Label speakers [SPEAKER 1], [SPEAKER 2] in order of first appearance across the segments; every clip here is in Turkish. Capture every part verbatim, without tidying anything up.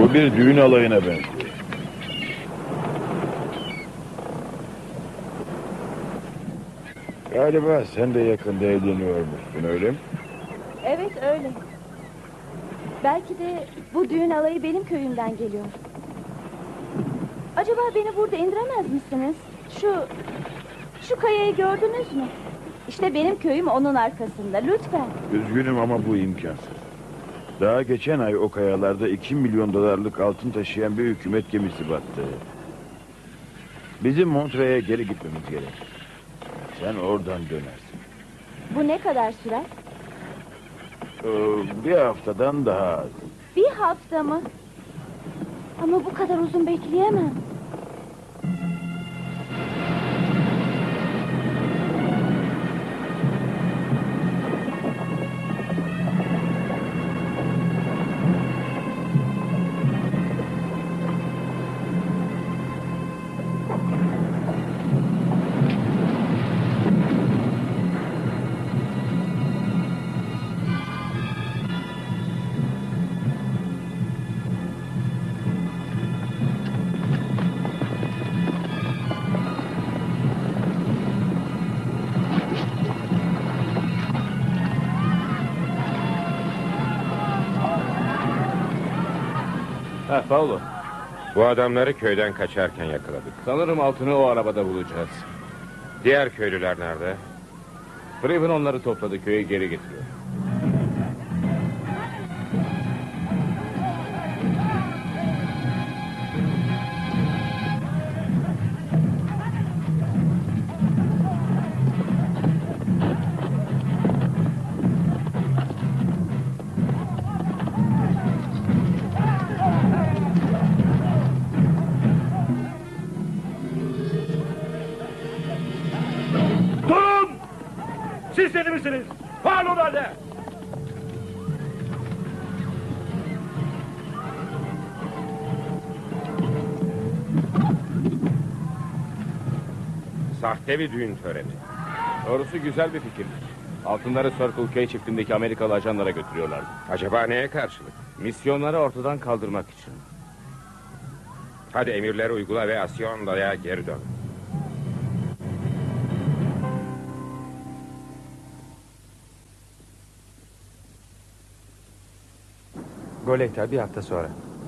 [SPEAKER 1] Bu bir düğün alayına benziyor. Galiba sen de yakında evleniyormuşsun, öyle mi?
[SPEAKER 2] Evet, öyle. Belki de bu düğün alayı benim köyümden geliyor. Acaba beni burada indiremez misiniz? Şu... Şu kayayı gördünüz mü? İşte benim köyüm onun arkasında, lütfen.
[SPEAKER 1] Üzgünüm ama bu imkansız. Daha geçen ay o kayalarda iki milyon dolarlık altın taşıyan bir hükümet gemisi battı. Bizim Montre'ye geri gitmemiz gerek. Sen oradan dönersin.
[SPEAKER 2] Bu ne kadar sürer?
[SPEAKER 1] Ee, bir haftadan daha az.
[SPEAKER 2] Bir hafta mı? Ama bu kadar uzun bekleyemem.
[SPEAKER 3] Ha, Paulo.
[SPEAKER 4] Bu adamları köyden kaçarken yakaladık.
[SPEAKER 3] Sanırım altını o arabada bulacağız.
[SPEAKER 4] Diğer köylüler nerede?
[SPEAKER 3] Craven onları topladı, köye geri getiriyor.
[SPEAKER 5] Siz deli misiniz? Paulo nerede?
[SPEAKER 4] Sahte bir düğün töreni.
[SPEAKER 3] Doğrusu güzel bir fikirmiş. Altınları Circle K çiftindeki Amerikalı ajanlara götürüyorlardı.
[SPEAKER 4] Acaba neye karşılık?
[SPEAKER 3] Misyonları ortadan kaldırmak için.
[SPEAKER 4] Hadi emirleri uygula ve Asyonda'ya geri dön.
[SPEAKER 6] Goleta bir hafta sonra.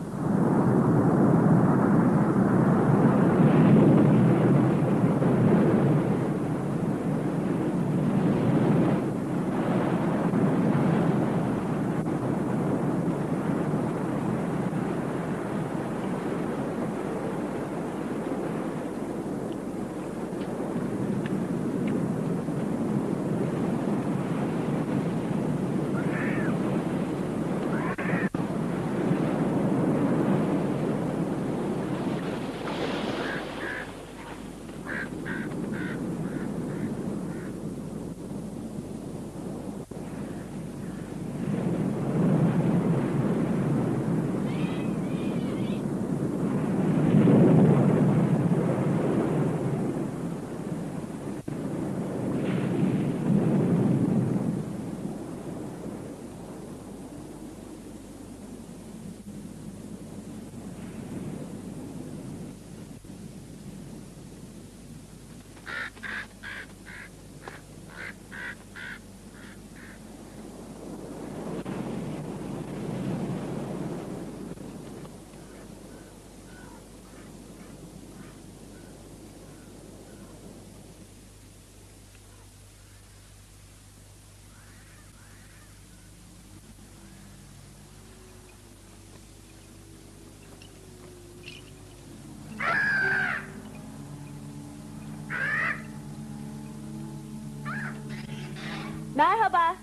[SPEAKER 2] Merhaba.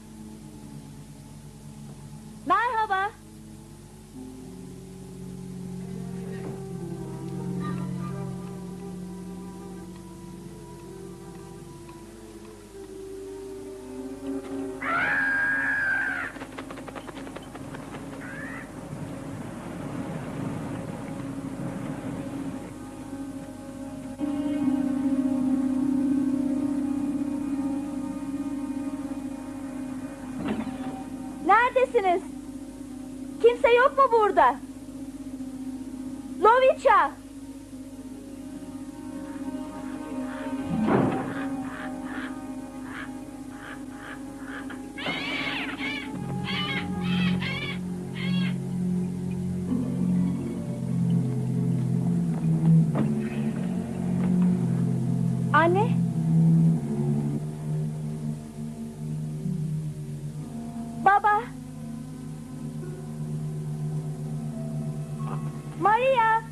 [SPEAKER 2] Merhaba. Neredesiniz? Kimse yok mu burada? Loviça! Anne? Baba? Maria!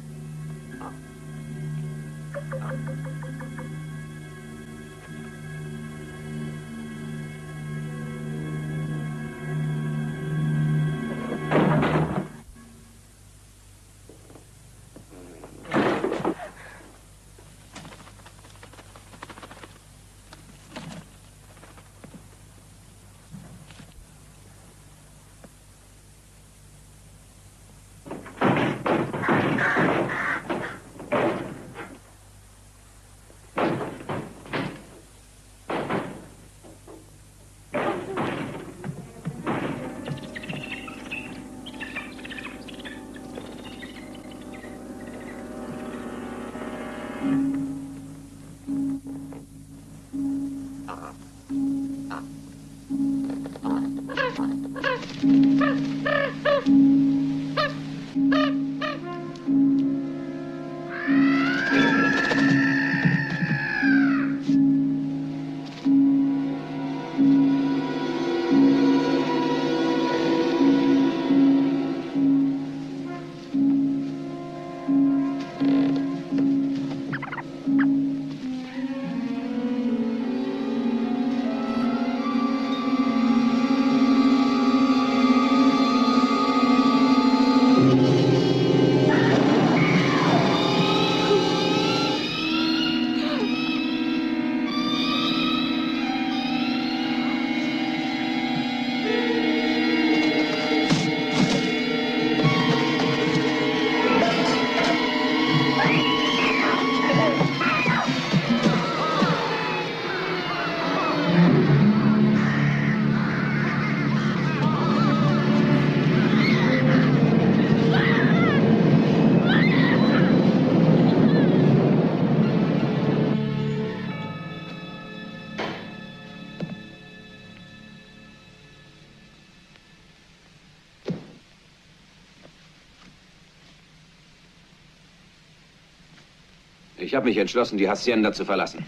[SPEAKER 7] Ich habe mich entschlossen, die Hacienda zu verlassen.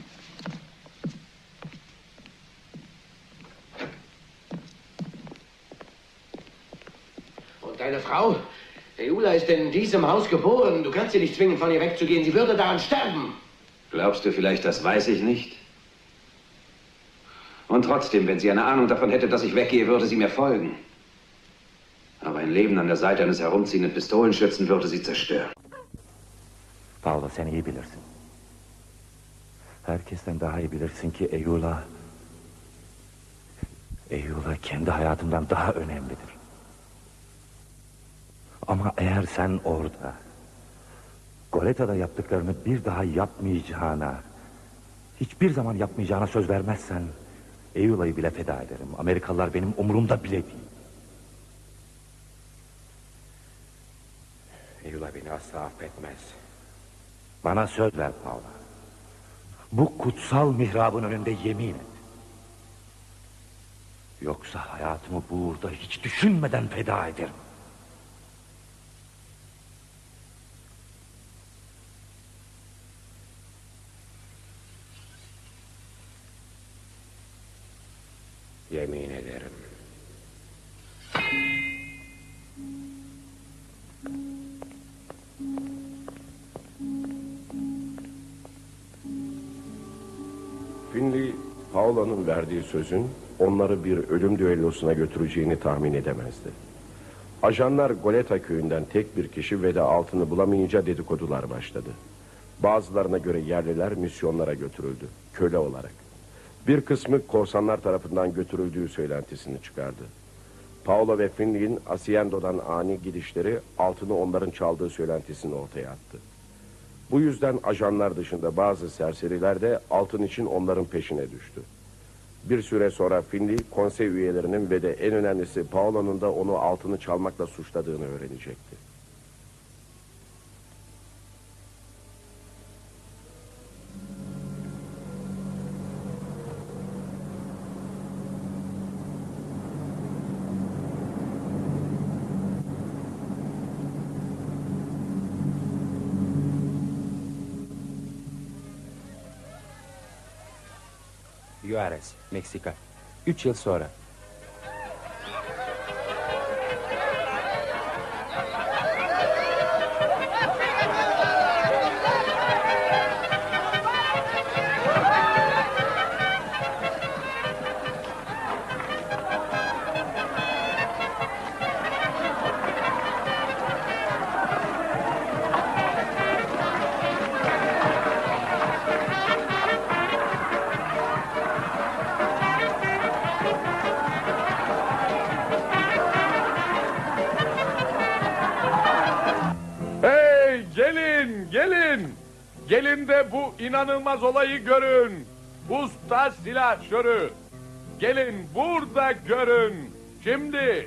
[SPEAKER 8] Und deine Frau? Eula ist in diesem Haus geboren. Du kannst sie nicht zwingen, von ihr wegzugehen. Sie würde daran sterben.
[SPEAKER 7] Glaubst du vielleicht, das weiß ich nicht? Und trotzdem, wenn sie eine Ahnung davon hätte, dass ich weggehe, würde sie mir folgen. Aber ein Leben an der Seite eines herumziehenden Pistolenschützen würde sie zerstören.
[SPEAKER 9] Paolo, sen iyi bilirsin. Herkesten daha iyi bilirsin ki Eula... Eula kendi hayatımdan daha önemlidir. Ama eğer sen orada... Goleta'da yaptıklarını bir daha yapmayacağına... Hiçbir zaman yapmayacağına söz vermezsen... Eula'yı bile feda ederim. Amerikalılar benim umurumda bile değil.
[SPEAKER 4] Eula beni asla affetmez.
[SPEAKER 9] Bana söz ver Paula. Bu kutsal mihrabın önünde yemin et. Yoksa hayatımı bu uğurda hiç düşünmeden feda ederim.
[SPEAKER 4] Yemin ederim.
[SPEAKER 10] Finley, Paola'nın verdiği sözün onları bir ölüm düellosuna götüreceğini tahmin edemezdi. Ajanlar Goleta köyünden tek bir kişi ve de altını bulamayınca dedikodular başladı. Bazılarına göre yerliler misyonlara götürüldü, köle olarak. Bir kısmı korsanlar tarafından götürüldüğü söylentisini çıkardı. Paola ve Finley'in Hacienda'dan ani gidişleri altını onların çaldığı söylentisini ortaya attı. Bu yüzden ajanlar dışında bazı serseriler de altın için onların peşine düştü. Bir süre sonra Finley, konsey üyelerinin ve de en önemlisi Paola'nın da onu altını çalmakla suçladığını öğrenecekti.
[SPEAKER 6] Juarez, Meksika. Üç yıl sonra.
[SPEAKER 11] Hey, gelin, gelin. Gelin de bu inanılmaz olayı görün. Usta silahşörü. Gelin burada görün. Şimdi.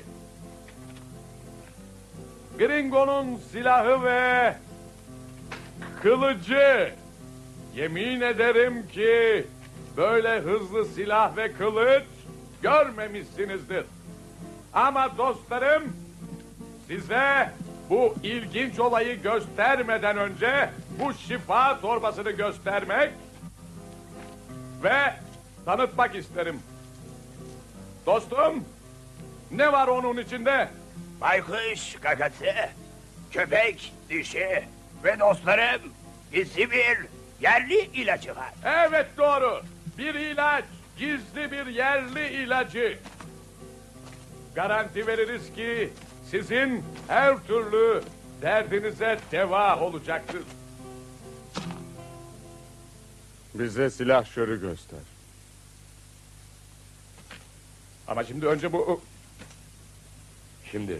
[SPEAKER 11] Gringo'nun silahı ve kılıcı. Yemin ederim ki böyle hızlı silah ve kılıç görmemişsinizdir. Ama dostlarım, size bu ilginç olayı göstermeden önce bu şifa torbasını göstermek ve tanıtmak isterim. Dostum, ne var onun içinde?
[SPEAKER 5] Baykuş kakası, köpek dişi ve dostlarım gizli bir yerli ilacı var.
[SPEAKER 11] Evet, doğru. Bir ilaç, gizli bir yerli ilacı. Garanti veririz ki sizin her türlü derdinize deva olacaktır.
[SPEAKER 3] Bize silahşörü göster.
[SPEAKER 11] Ama şimdi önce bu... Şimdi...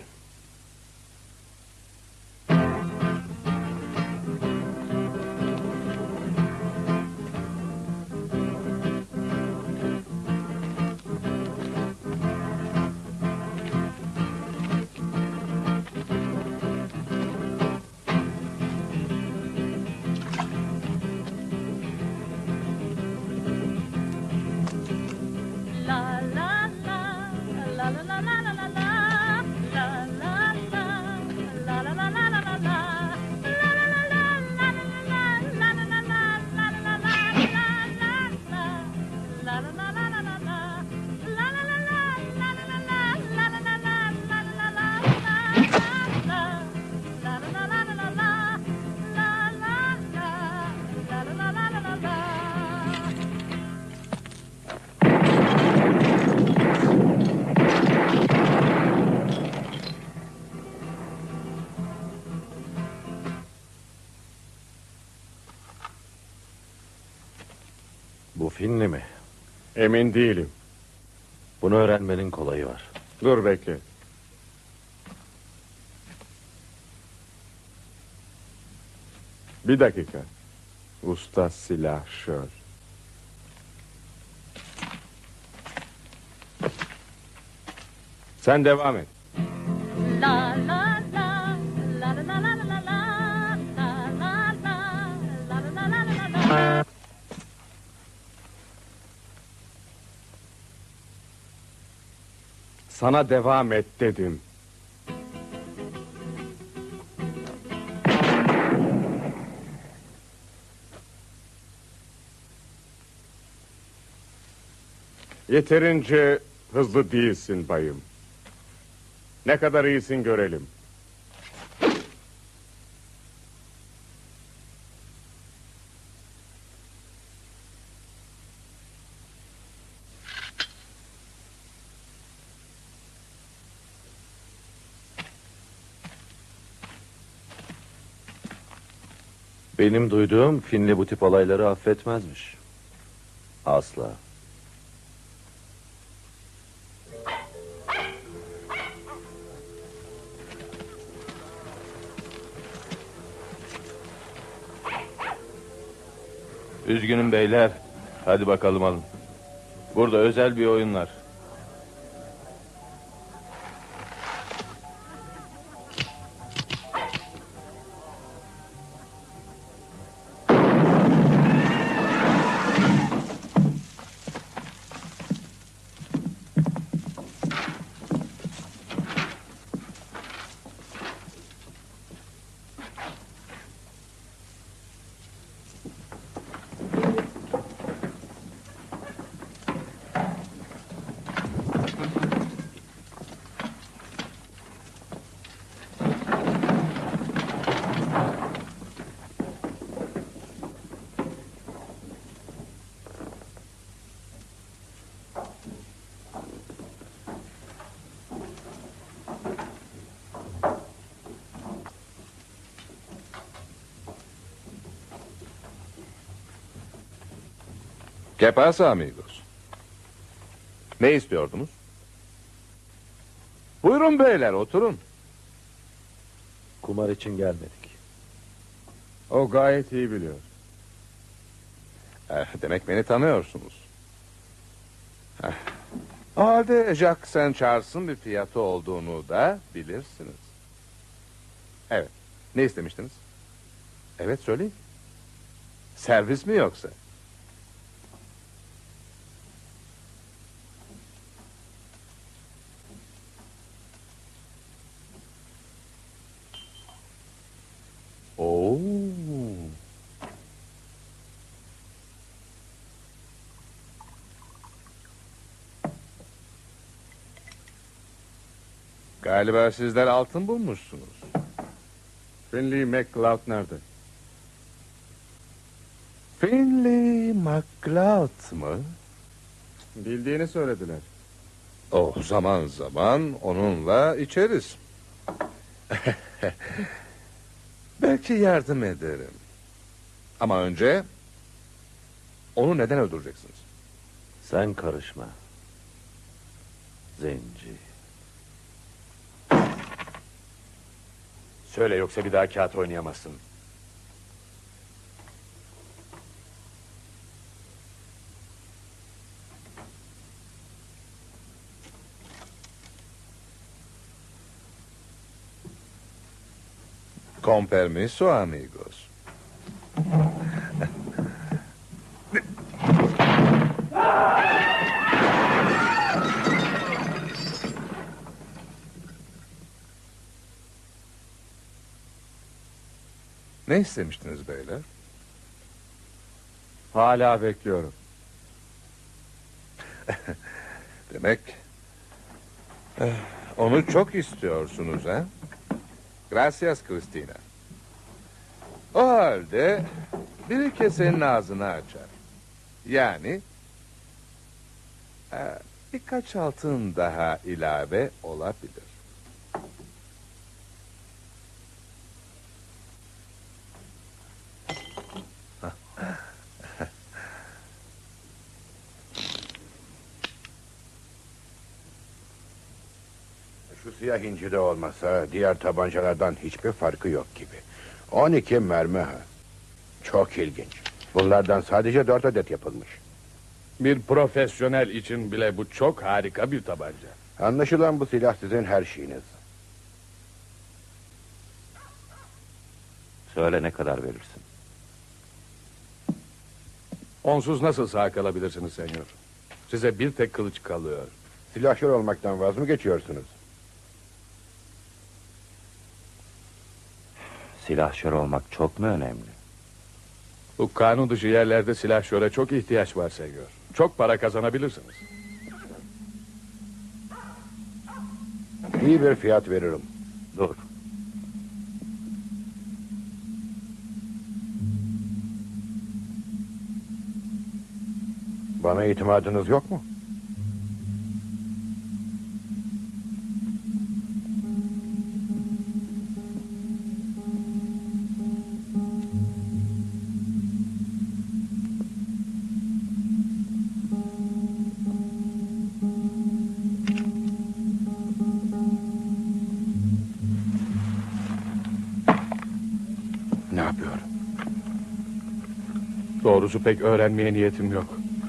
[SPEAKER 10] Bu Finli mi?
[SPEAKER 3] Emin değilim.
[SPEAKER 10] Bunu öğrenmenin kolayı var.
[SPEAKER 3] Dur bekle. Bir dakika. Usta silahşör. Sen devam et.
[SPEAKER 12] La la la la la la la la la la la la la la la la.
[SPEAKER 3] Sana devam et dedim. Yeterince hızlı değilsin bayım. Ne kadar iyisin görelim.
[SPEAKER 9] Benim duyduğum Finli bu tip olayları affetmezmiş. Asla.
[SPEAKER 1] Üzgünüm beyler. Hadi bakalım alın. Burada özel bir oyun var.
[SPEAKER 13] ¿Qué pasa amigos? Ne istiyordunuz? Buyurun beyler oturun.
[SPEAKER 14] Kumar için gelmedik.
[SPEAKER 3] O gayet iyi biliyor.
[SPEAKER 13] Eh, demek beni tanıyorsunuz. Eh. O halde Jack and Charles'ın bir fiyatı olduğunu da bilirsiniz. Evet. Ne istemiştiniz? Evet söyleyin. Servis mi yoksa? Oo. Galiba sizler altın bulmuşsunuz.
[SPEAKER 3] Finley McCloud nerede?
[SPEAKER 13] Finley McCloud mı?
[SPEAKER 3] Bildiğini söylediler.
[SPEAKER 13] Oh, zaman zaman onunla içeriz. Belki yardım ederim. Ama önce onu neden öldüreceksiniz?
[SPEAKER 14] Sen karışma. Zenci. Söyle yoksa bir daha kağıt oynayamazsın.
[SPEAKER 13] Con permiso amigos. Ne istemiştiniz beyler?
[SPEAKER 3] Hala bekliyorum.
[SPEAKER 13] Demek eh, onu çok istiyorsunuz ha? Gracias Cristina. O halde biri kesenin ağzını açar. Yani eh, birkaç altın daha ilave olabilir.
[SPEAKER 15] Şu siyah inci de olmasa diğer tabancalardan hiçbir farkı yok gibi. on iki mermi ha. Çok ilginç. Bunlardan sadece dört adet yapılmış.
[SPEAKER 11] Bir profesyonel için bile bu çok harika bir tabanca.
[SPEAKER 15] Anlaşılan bu silah sizin her şeyiniz.
[SPEAKER 14] Söyle ne kadar verirsin?
[SPEAKER 11] Onsuz nasıl sağ kalabilirsiniz senyor? Size bir tek kılıç kalıyor.
[SPEAKER 15] Silahşör olmaktan vaz mı geçiyorsunuz?
[SPEAKER 14] Silahşör olmak çok mu önemli?
[SPEAKER 11] Bu kanun dışı yerlerde silahşöre çok ihtiyaç var senyor. Çok para kazanabilirsiniz.
[SPEAKER 15] İyi bir fiyat veririm.
[SPEAKER 14] Dur.
[SPEAKER 15] Bana itimadınız yok mu? Ne yapıyor?
[SPEAKER 11] Doğrusu pek öğrenmeye niyetim yok.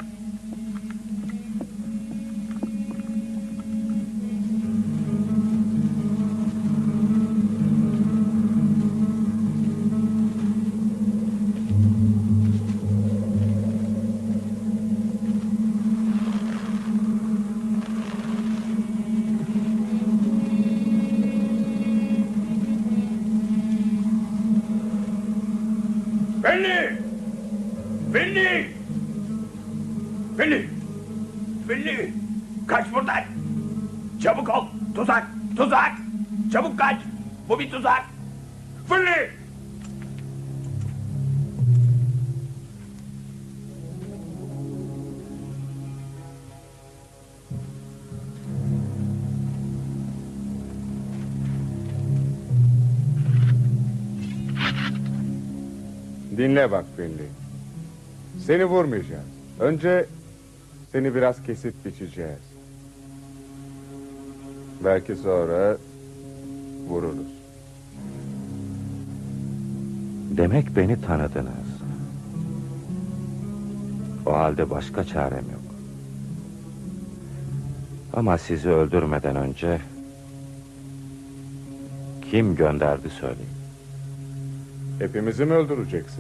[SPEAKER 5] Finley! Finley! Finley! Finley! Kaç buradan! Çabuk ol! Tuzak! Tuzak! Çabuk kaç! Bu bir tuzak! Finley!
[SPEAKER 3] Dinle bak Finley. Seni vurmayacağız.
[SPEAKER 13] Önce seni biraz kesip biçeceğiz. Belki sonra vururuz.
[SPEAKER 9] Demek beni tanıdınız. O halde başka çarem yok. Ama sizi öldürmeden önce kim gönderdi söyleyin.
[SPEAKER 13] Hepimizi mi öldüreceksin?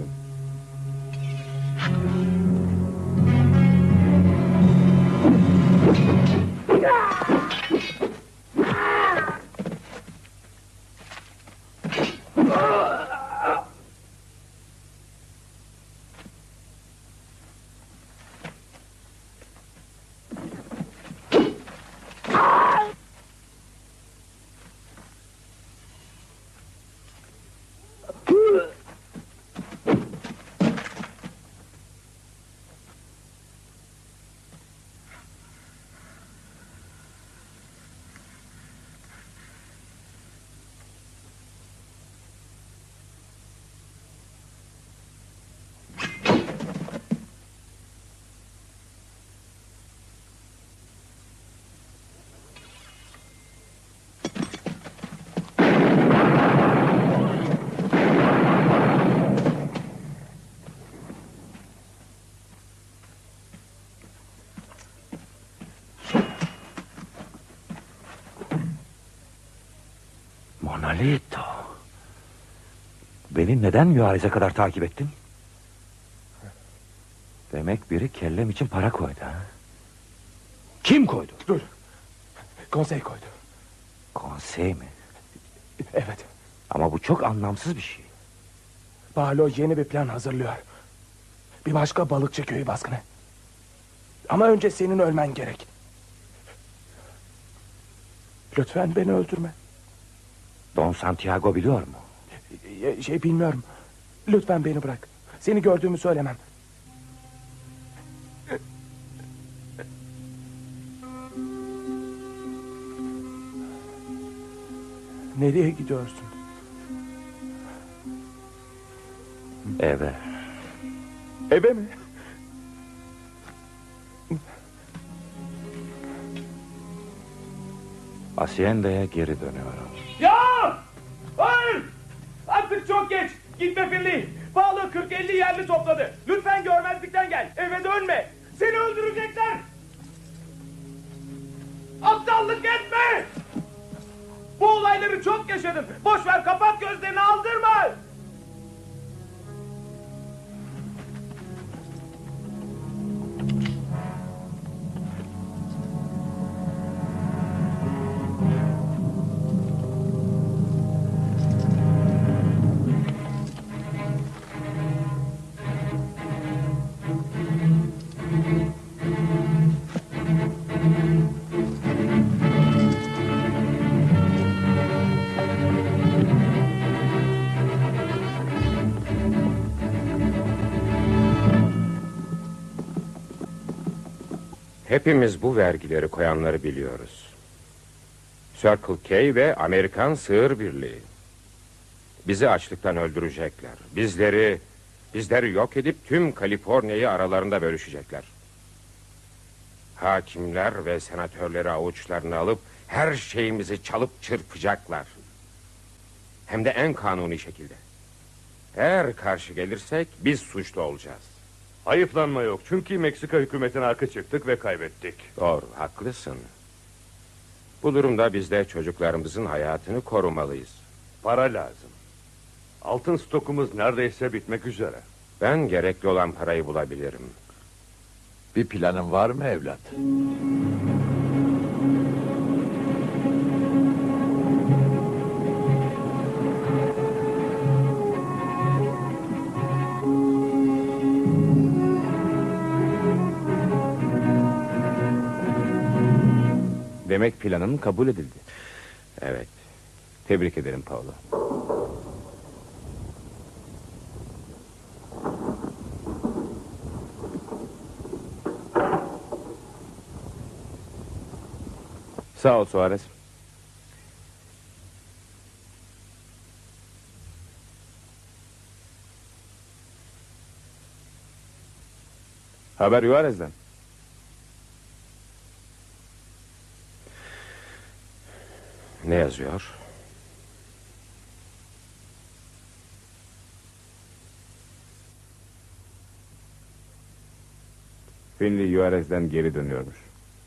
[SPEAKER 9] Monalito. Beni neden Juarez'e kadar takip ettin? Demek biri kellem için para koydu ha? Kim koydu?
[SPEAKER 16] Dur. Konsey koydu.
[SPEAKER 9] Konsey mi?
[SPEAKER 16] Evet.
[SPEAKER 9] Ama bu çok anlamsız bir şey.
[SPEAKER 16] Barlow yeni bir plan hazırlıyor. Bir başka balıkçı köyü baskını. Ama önce senin ölmen gerek. Lütfen beni öldürme.
[SPEAKER 9] Don Santiago biliyor mu?
[SPEAKER 16] Şey bilmiyorum. Lütfen beni bırak. Seni gördüğümü söylemem. Nereye gidiyorsun?
[SPEAKER 9] Eve.
[SPEAKER 16] Eve mi?
[SPEAKER 9] Hacienda'ya geri dönüyorum.
[SPEAKER 5] Ya! Hayır! Artık çok geç. Gitme Finley. Pahalı kırk elli yerli topladı. Lütfen görmezlikten gel. Eve dönme. Seni öldürecekler. Aptallık etme. Bu olayları çok yaşadım. Boş ver, kapat gözlerini, aldırma.
[SPEAKER 4] Hepimiz bu vergileri koyanları biliyoruz. Circle K ve Amerikan Sığır Birliği. Bizi açlıktan öldürecekler. Bizleri, bizleri yok edip tüm Kaliforniya'yı aralarında bölüşecekler. Hakimler ve senatörleri avuçlarına alıp her şeyimizi çalıp çırpacaklar. Hem de en kanuni şekilde. Eğer karşı gelirsek biz suçlu olacağız.
[SPEAKER 17] Ayıplanma yok çünkü Meksika hükümetine arka çıktık ve kaybettik.
[SPEAKER 4] Doğru, haklısın. Bu durumda biz de çocuklarımızın hayatını korumalıyız.
[SPEAKER 17] Para lazım. Altın stokumuz neredeyse bitmek üzere.
[SPEAKER 4] Ben gerekli olan parayı bulabilirim.
[SPEAKER 18] Bir planın var mı evlat?
[SPEAKER 3] Demek planım kabul edildi.
[SPEAKER 4] Evet.
[SPEAKER 3] Tebrik ederim Paolo. Sağ ol Suarez. Haber Juarez'den.
[SPEAKER 4] Ne yazıyor?
[SPEAKER 3] Finley Juarez'den geri dönüyormuş.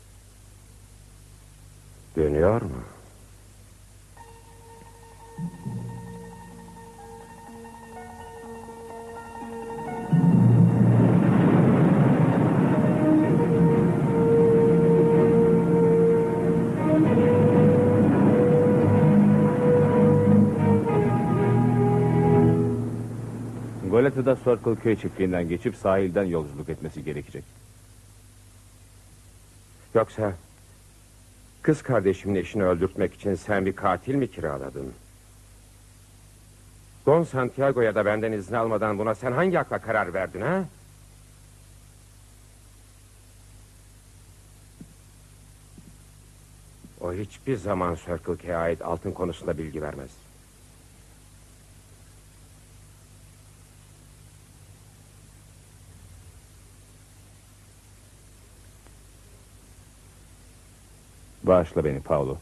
[SPEAKER 4] Dönüyor mu?
[SPEAKER 3] Goletta'da Circle köy çiftliğinden geçip sahilden yolculuk etmesi gerekecek.
[SPEAKER 4] Yoksa kız kardeşimin eşini öldürtmek için sen bir katil mi kiraladın? Don Santiago'ya da benden izin almadan buna sen hangi akla karar verdin ha? O hiçbir zaman Circle K'ye ait altın konusunda bilgi vermez.
[SPEAKER 3] Bağışla beni Paulo.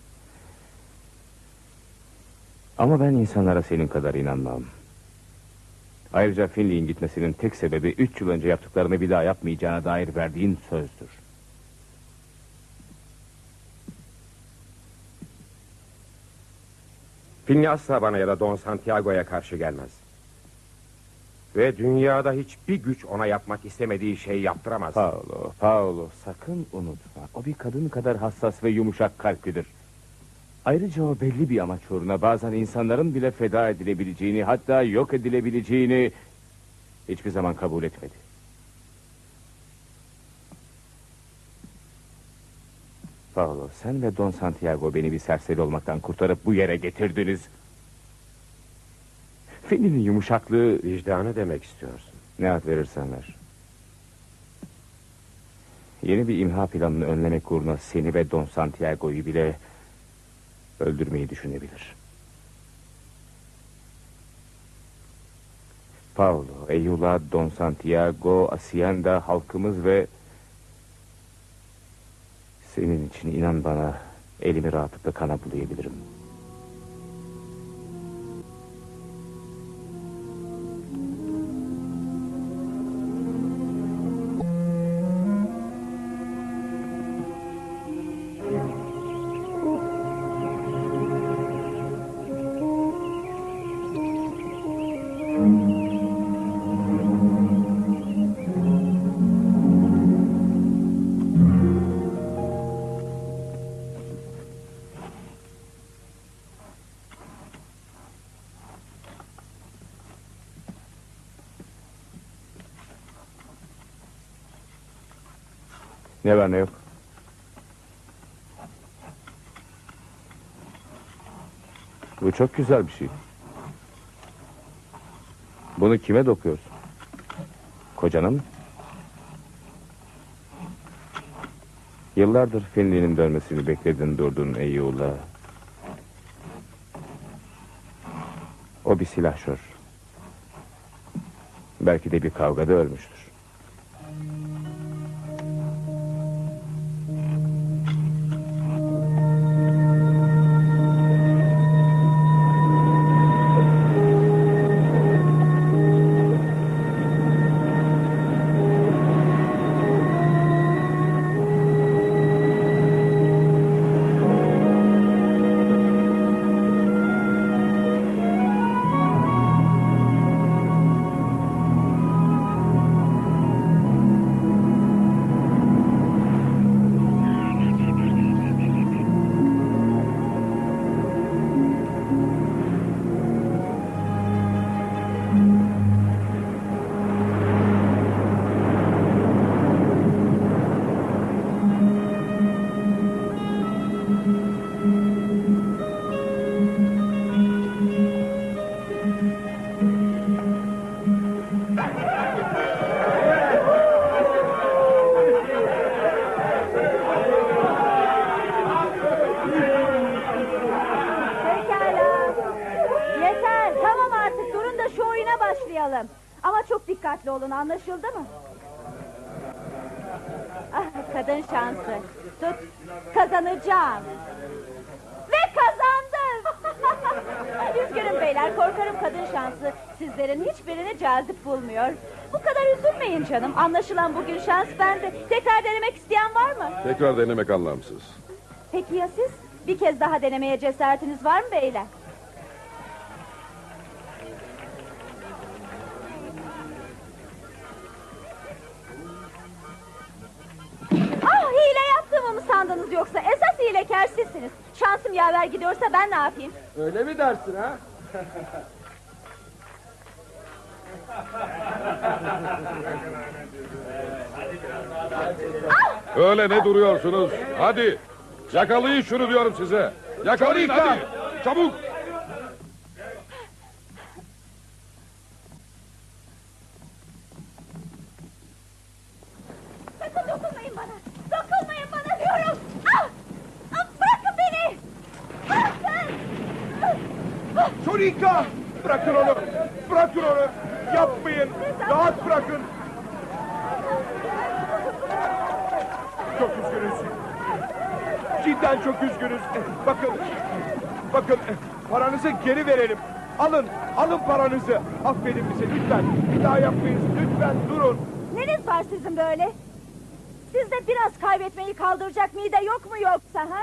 [SPEAKER 3] Ama ben insanlara senin kadar inanmam. Ayrıca Finley'in gitmesinin tek sebebi üç yıl önce yaptıklarını bir daha yapmayacağına dair verdiğin sözdür.
[SPEAKER 4] Finley asla bana ya da Don Santiago'ya karşı gelmez. Ve dünyada hiçbir güç ona yapmak istemediği şeyi yaptıramaz.
[SPEAKER 3] Paulo, Paulo sakın unutma. O bir kadın kadar hassas ve yumuşak kalplidir. Ayrıca o belli bir amaç uğruna bazen insanların bile feda edilebileceğini, hatta yok edilebileceğini hiçbir zaman kabul etmedi. Paulo, sen ve Don Santiago beni bir serseri olmaktan kurtarıp bu yere getirdiniz. Finley'nin yumuşaklığı...
[SPEAKER 4] Vicdanı demek istiyorsun.
[SPEAKER 3] Ne ad verirsen ver. Yeni bir imha planını önlemek uğruna seni ve Don Santiago'yu bile öldürmeyi düşünebilir. Paulo, Eyula, Don Santiago, Hacienda, halkımız ve... senin için inan bana elimi rahatlıkla kana bulayabilirim. Ne var ne yok? Bu çok güzel bir şey. Bunu kime dokuyorsun? Kocana mı? Yıllardır Finley'nin dönmesini bekledin durdun Eyüp'la. O bir silahşör. Belki de bir kavgada ölmüştür.
[SPEAKER 2] Ama çok dikkatli olun, anlaşıldı mı? Kadın şansı. Tut. Kazanacağım. Ve kazandım. Üzgünüm beyler, korkarım kadın şansı sizlerin hiçbirini cazip bulmuyor. Bu kadar üzülmeyin canım. Anlaşılan bugün şans bende. Tekrar denemek isteyen var mı?
[SPEAKER 19] Tekrar denemek anlamsız.
[SPEAKER 2] Peki ya siz? Bir kez daha denemeye cesaretiniz var mı beyler? Ah, hile yaptığımı mı sandınız yoksa? Esas hilekar sizsiniz. Şansım yaver gidiyorsa ben ne yapayım?
[SPEAKER 5] Öyle mi dersin ha?
[SPEAKER 19] Öyle ne duruyorsunuz? Hadi. Yakalayın şunu diyorum size. Yakalayın hadi. Çabuk.
[SPEAKER 2] Sakın dokunmayın bana. Dokunmayın bana diyorum. Ah! Ah, bırakın beni. Bırakın.
[SPEAKER 5] Çorika! Bırakın onu! Bırakın onu! Yapmayın! Rahat bırakın! Çok üzgünüz. Cidden çok üzgünüz. Bakın, bakın paranızı geri verelim. Alın, alın paranızı. Affedin bizi lütfen. Bir daha yapmayın. Lütfen durun.
[SPEAKER 2] Neniz var sizin böyle? Sizde biraz kaybetmeyi kaldıracak mide yok mu yoksa ha?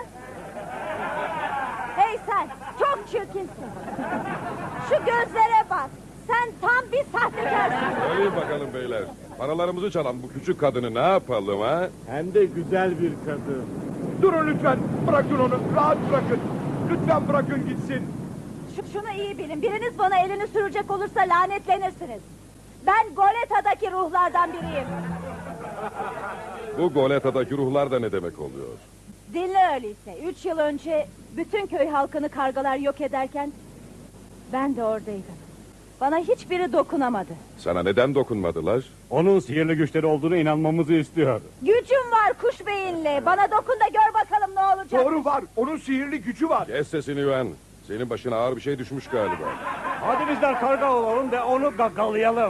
[SPEAKER 2] Hey sen, çok çirkinsin. Şu gözlere bak. Sen tam bir sahtekarsın.
[SPEAKER 19] Söyleyin bakalım beyler. Paralarımızı çalan bu küçük kadını ne yapalım ha?
[SPEAKER 5] Hem de güzel bir kadın. Durun lütfen. Bırakın onu. Rahat bırakın. Lütfen bırakın gitsin.
[SPEAKER 2] Şu, şunu iyi bilin. Biriniz bana elini sürecek olursa lanetlenirsiniz. Ben Goleta'daki ruhlardan biriyim.
[SPEAKER 19] Bu Goleta'daki ruhlar da ne demek oluyor?
[SPEAKER 2] Dinle öyleyse. Üç yıl önce bütün köy halkını kargalar yok ederken ben de oradaydım. Bana hiçbiri dokunamadı.
[SPEAKER 19] Sana neden dokunmadılar?
[SPEAKER 17] Onun sihirli güçleri olduğunu inanmamızı istiyor.
[SPEAKER 2] Gücüm var kuş beyinli. Bana dokun da gör bakalım ne olacak.
[SPEAKER 5] Doğru var. Onun sihirli gücü var.
[SPEAKER 19] Kes sesini Yuan. Senin başına ağır bir şey düşmüş galiba.
[SPEAKER 17] Hadi bizler karga olalım ve onu gagalayalım.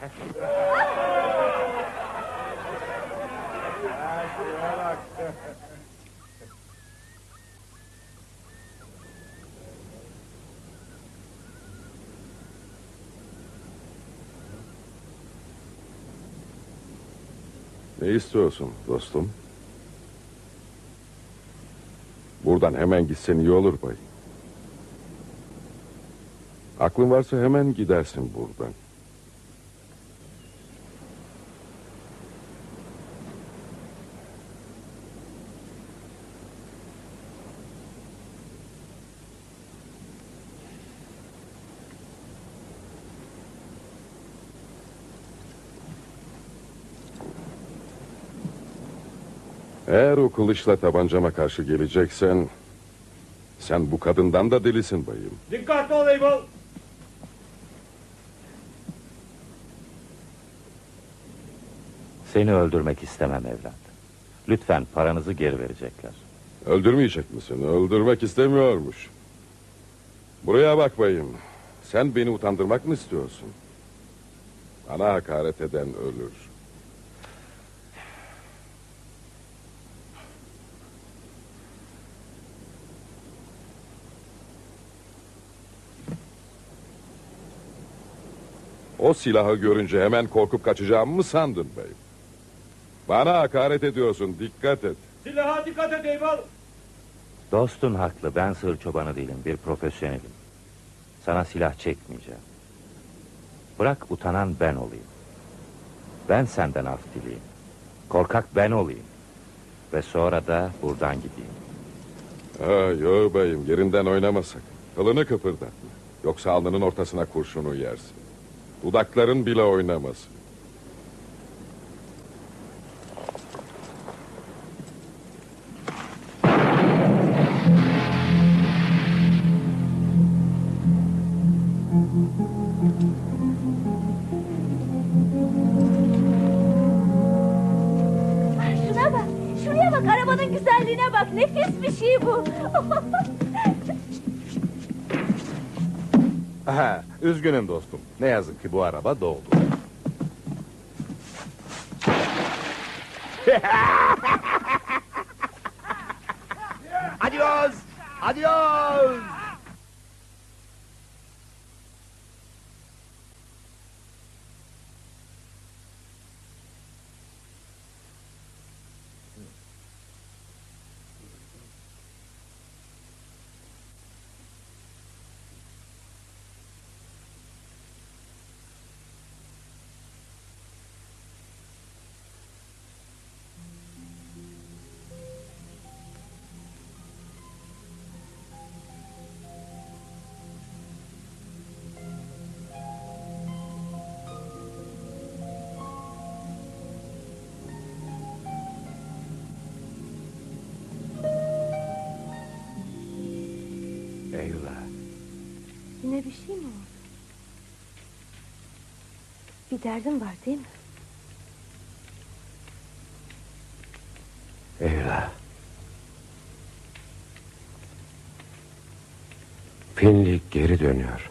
[SPEAKER 19] Ne istiyorsun dostum? Buradan hemen gitsen iyi olur bay. Aklın varsa hemen gidersin buradan. Eğer o kılıçla tabancama karşı geleceksen... sen bu kadından da delisin bayım.
[SPEAKER 5] Dikkatli ol Abel.
[SPEAKER 9] Seni öldürmek istemem evlat. Lütfen paranızı geri verecekler.
[SPEAKER 19] Öldürmeyecek misin? Öldürmek istemiyormuş. Buraya bak bayım. Sen beni utandırmak mı istiyorsun? Bana hakaret eden ölür. O silahı görünce hemen korkup kaçacağımı mı sandın beyim? Bana hakaret ediyorsun, dikkat et.
[SPEAKER 5] Silaha dikkat et Abel.
[SPEAKER 9] Dostun haklı, ben sığır çobanı değilim, bir profesyonelim. Sana silah çekmeyeceğim. Bırak utanan ben olayım. Ben senden af dileyim. Korkak ben olayım. Ve sonra da buradan gideyim.
[SPEAKER 19] Ha, yok beyim, yerinden oynamasak. Kılını kıpırdatma. Yoksa alnının ortasına kurşunu yersin. Dudakların bile oynamasın.
[SPEAKER 2] Şuna bak. Şuraya bak. Arabanın güzelliğine bak. Nefis bir şey bu.
[SPEAKER 13] Aha, üzgünüm dostum. Ne yazık ki bu araba doldu.
[SPEAKER 5] Adios! Adios!
[SPEAKER 14] Eyla.
[SPEAKER 2] Yine bir şey mi oldu? Bir derdin var değil mi?
[SPEAKER 4] Eyla. Finley geri dönüyor.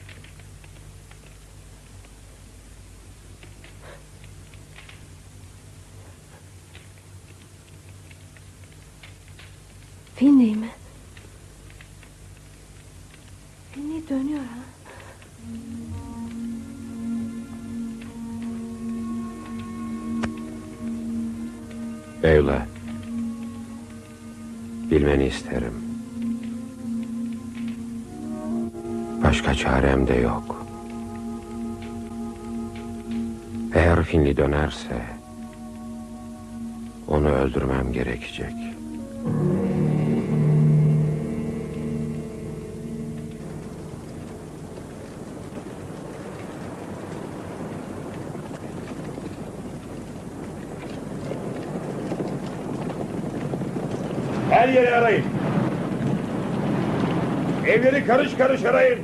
[SPEAKER 2] Finley mi? Finley dönüyor ha?
[SPEAKER 4] Eyla. Bilmeni isterim. Başka çarem de yok. Eğer Finley dönerse onu öldürmem gerekecek.
[SPEAKER 1] Her yeri arayın. Evleri karış karış arayın.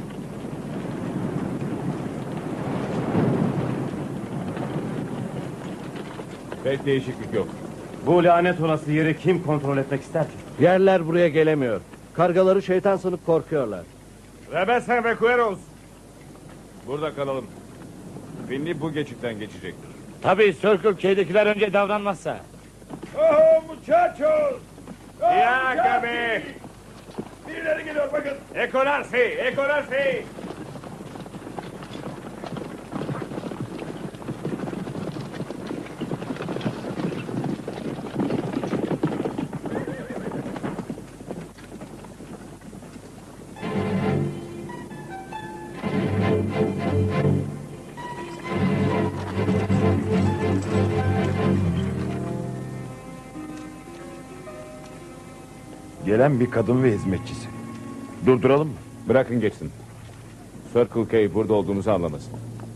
[SPEAKER 3] Pek değişiklik yok. Bu lanet olası yeri kim kontrol etmek ister ki?
[SPEAKER 20] Yerler buraya gelemiyor. Kargaları şeytan sanıp korkuyorlar.
[SPEAKER 1] Rebesen ve Kueros. Burada kalalım. Finley bu geçitten geçecektir.
[SPEAKER 20] Tabii Circle K'dekiler önce davranmazsa.
[SPEAKER 1] Oh muchachos!
[SPEAKER 11] Ya Gabi!
[SPEAKER 1] Birileri geliyor bakın.
[SPEAKER 11] Ecolarsi! Ecolarsi!
[SPEAKER 1] Gelen bir kadın ve hizmetçisi. Durduralım mı?
[SPEAKER 3] Bırakın geçsin. Circle K burada olduğumuzu anlamasın.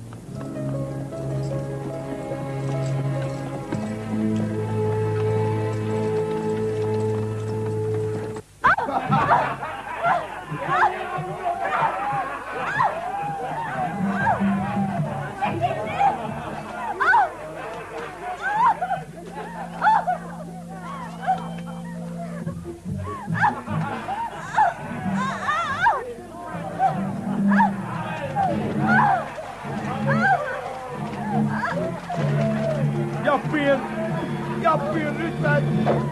[SPEAKER 5] Yapmayın! Yapmayın lütfen!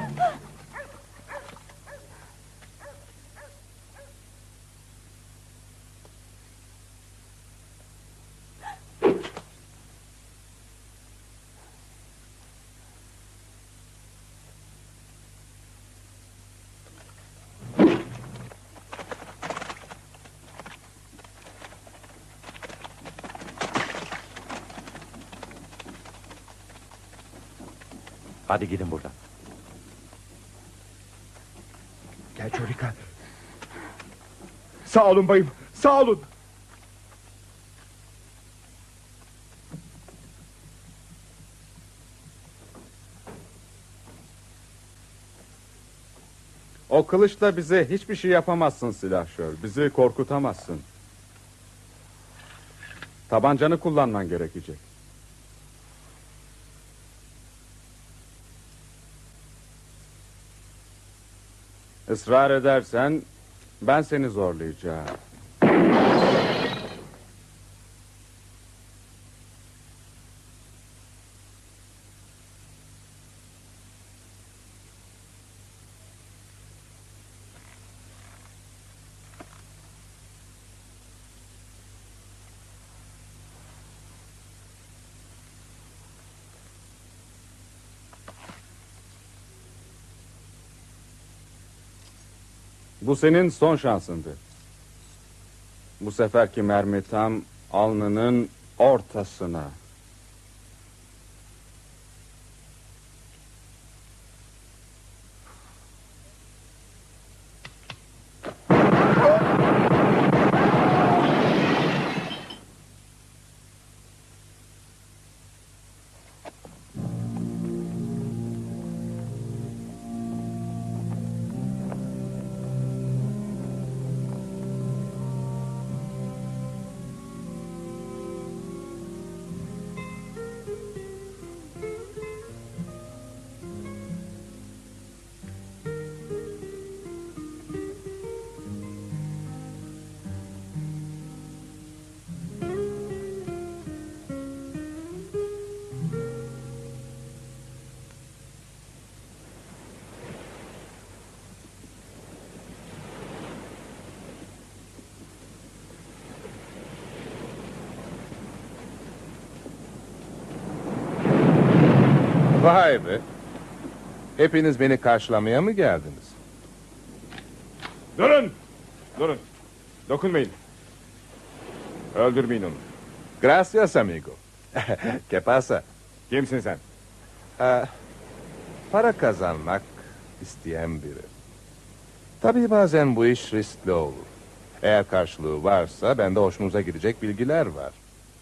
[SPEAKER 9] Hadi gidin buradan.
[SPEAKER 5] Gel Çorika. Sağ olun bayım, sağ olun.
[SPEAKER 13] O kılıçla bize hiçbir şey yapamazsın silahşör. Bizi korkutamazsın. Tabancanı kullanman gerekecek. Israr edersen ben seni zorlayacağım. Bu senin son şansındı. Bu seferki mermi tam alnının ortasına.
[SPEAKER 21] Vay be. Hepiniz beni karşılamaya mı geldiniz?
[SPEAKER 13] Durun! Durun! Dokunmayın. Öldürmeyin onu.
[SPEAKER 21] Gracias amigo. ¿Qué pasa?
[SPEAKER 13] Kimsin sen?
[SPEAKER 21] Ee, para kazanmak isteyen biri. Tabii bazen bu iş riskli olur. Eğer karşılığı varsa bende hoşunuza gidecek bilgiler var.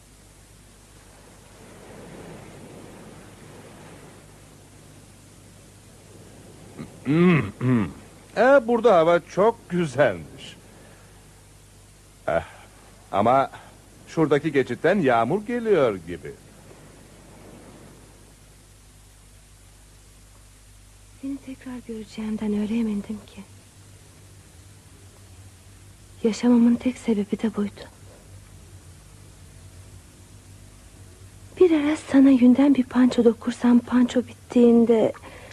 [SPEAKER 21] ee, burada hava çok güzelmiş. Eh, ama şuradaki geçitten yağmur geliyor gibi.
[SPEAKER 22] Seni tekrar göreceğimden öyle emindim ki. Yaşamamın tek sebebi de buydu. Bir ara sana yünden bir panço dokursam panço bittiğinde...